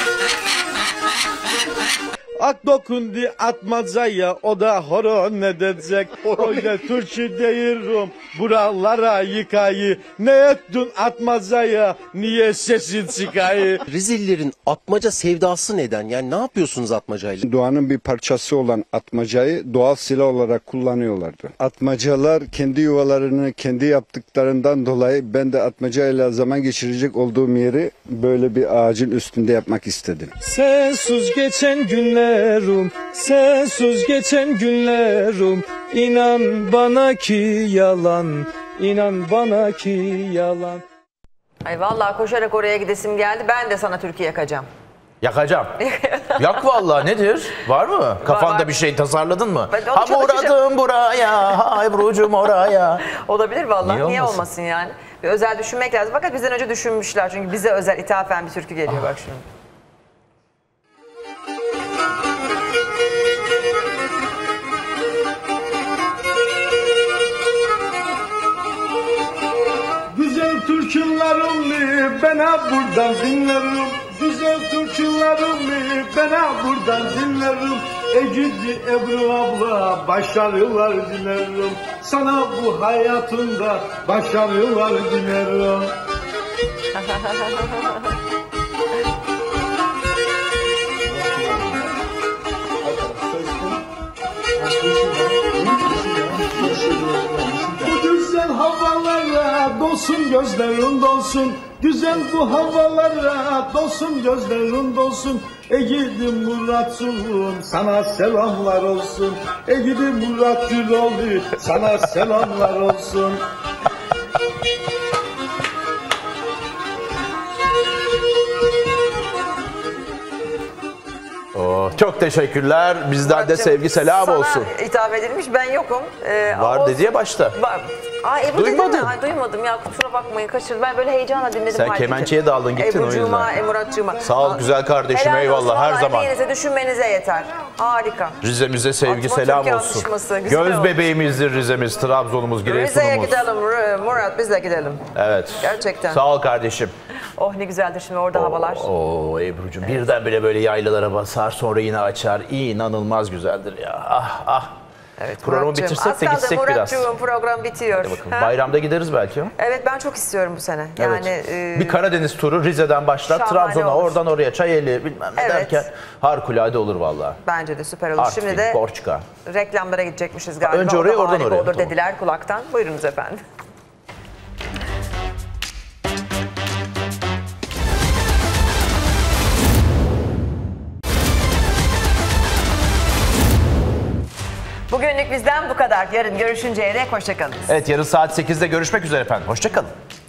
Ak dokundu atmacaya, o da horon edecek. Öyle türkü değilim buralara yıkayı. Ne ettin atmacaya, niye sesin çıkayı? Rizelilerin atmaca sevdası neden? Yani ne yapıyorsunuz atmacayla? Doğanın bir parçası olan atmacayı doğal silah olarak kullanıyorlardı. Atmacalar kendi yuvalarını kendi yaptıklarından dolayı ben de atmacayla zaman geçirecek olduğum yeri böyle bir ağacın üstünde yapmak istedim. Sensiz geçen günlerim, sensiz geçen günlerim, inan bana ki yalan, inan bana ki yalan. Ay vallahi koşarak oraya gidesim geldi. Ben de sana türkü yakacağım. Yakacağım. Yak vallahi, nedir? Var mı? Kafanda var. Bir şey tasarladın mı? Ben onu Ha çalışacağım. muradım buraya, hay brucum oraya. Olabilir vallahi. Niye Niye, olmasın? olmasın yani? Bir özel düşünmek lazım. Fakat bizden önce düşünmüşler. Çünkü bize özel ithafen bir türkü geliyor bak şimdi. Güzel türkülerimi ben ha buradan dinlerim. Güzel türkülerimi ben ha buradan dinlerim. E gidi Ebru abla, başarılar dilerim. Sana bu hayatında başarılar dilerim. Bu güzel havalara dolsun gözlerin dolsun. Güzel bu havalara dolsun gözlerin dolsun. E gidi Murat'cığım sana selamlar olsun. E gidi Murat Güloğlu sana selamlar olsun. Oh, çok teşekkürler. Bizden de Muratcığım, sevgi selam sana olsun. hitap edilmiş, ben yokum. Ee, Var olsun. dedi ya başta. Var. Aa Ebru dedi Duymadın. mi? Ay, duymadım ya, kusura bakmayın, kaçırdım. Ben böyle heyecanla dinledim. Sen fark kemençeye ettim. daldın, gittin o Ebru'cuma, yüzden. e, Muratcığıma. Sağ ol güzel kardeşim, Helal eyvallah, olsun, her vallahi zaman. Emeğinize, düşünmenize yeter. Harika. Rize'mize sevgi Atma selam Türkiye olsun. atışması, güzel Göz olmuş. bebeğimizdir Rize'miz, Trabzon'umuz, Rize'ye Giresun'umuz. gidelim Rı- Murat, biz de gidelim. Evet. Gerçekten. Sağ ol kardeşim. Oh ne güzeldir şimdi orada havalar. Oo Ebru'cum, birdenbire böyle yaylalara basar, sonra yine açar. İnanılmaz güzeldir ya. Ah ah. Evet, Programı Muratcığım, bitirsek az de kaldı gitsek biraz. Muratcığım, program bitiyor. Ha? Bayramda gideriz belki. Evet, ben çok istiyorum bu sene. Yani Evet. e, Bir Karadeniz turu Rize'den başlar, şahane Trabzon'a, olur. oradan oraya, Çayeli bilmem ne Evet. derken harikulade olur vallahi. bence de süper olur. Artvin, Şimdi de Borçka. reklamlara gidecekmişiz galiba. Önce O da oraya, oradan harika oraya. olur Tamam. dediler kulaktan. Buyurunuz efendim. Bugünlük bizden bu kadar. Yarın görüşünceye dek hoşçakalın. Evet, yarın saat sekizde görüşmek üzere efendim. Hoşçakalın.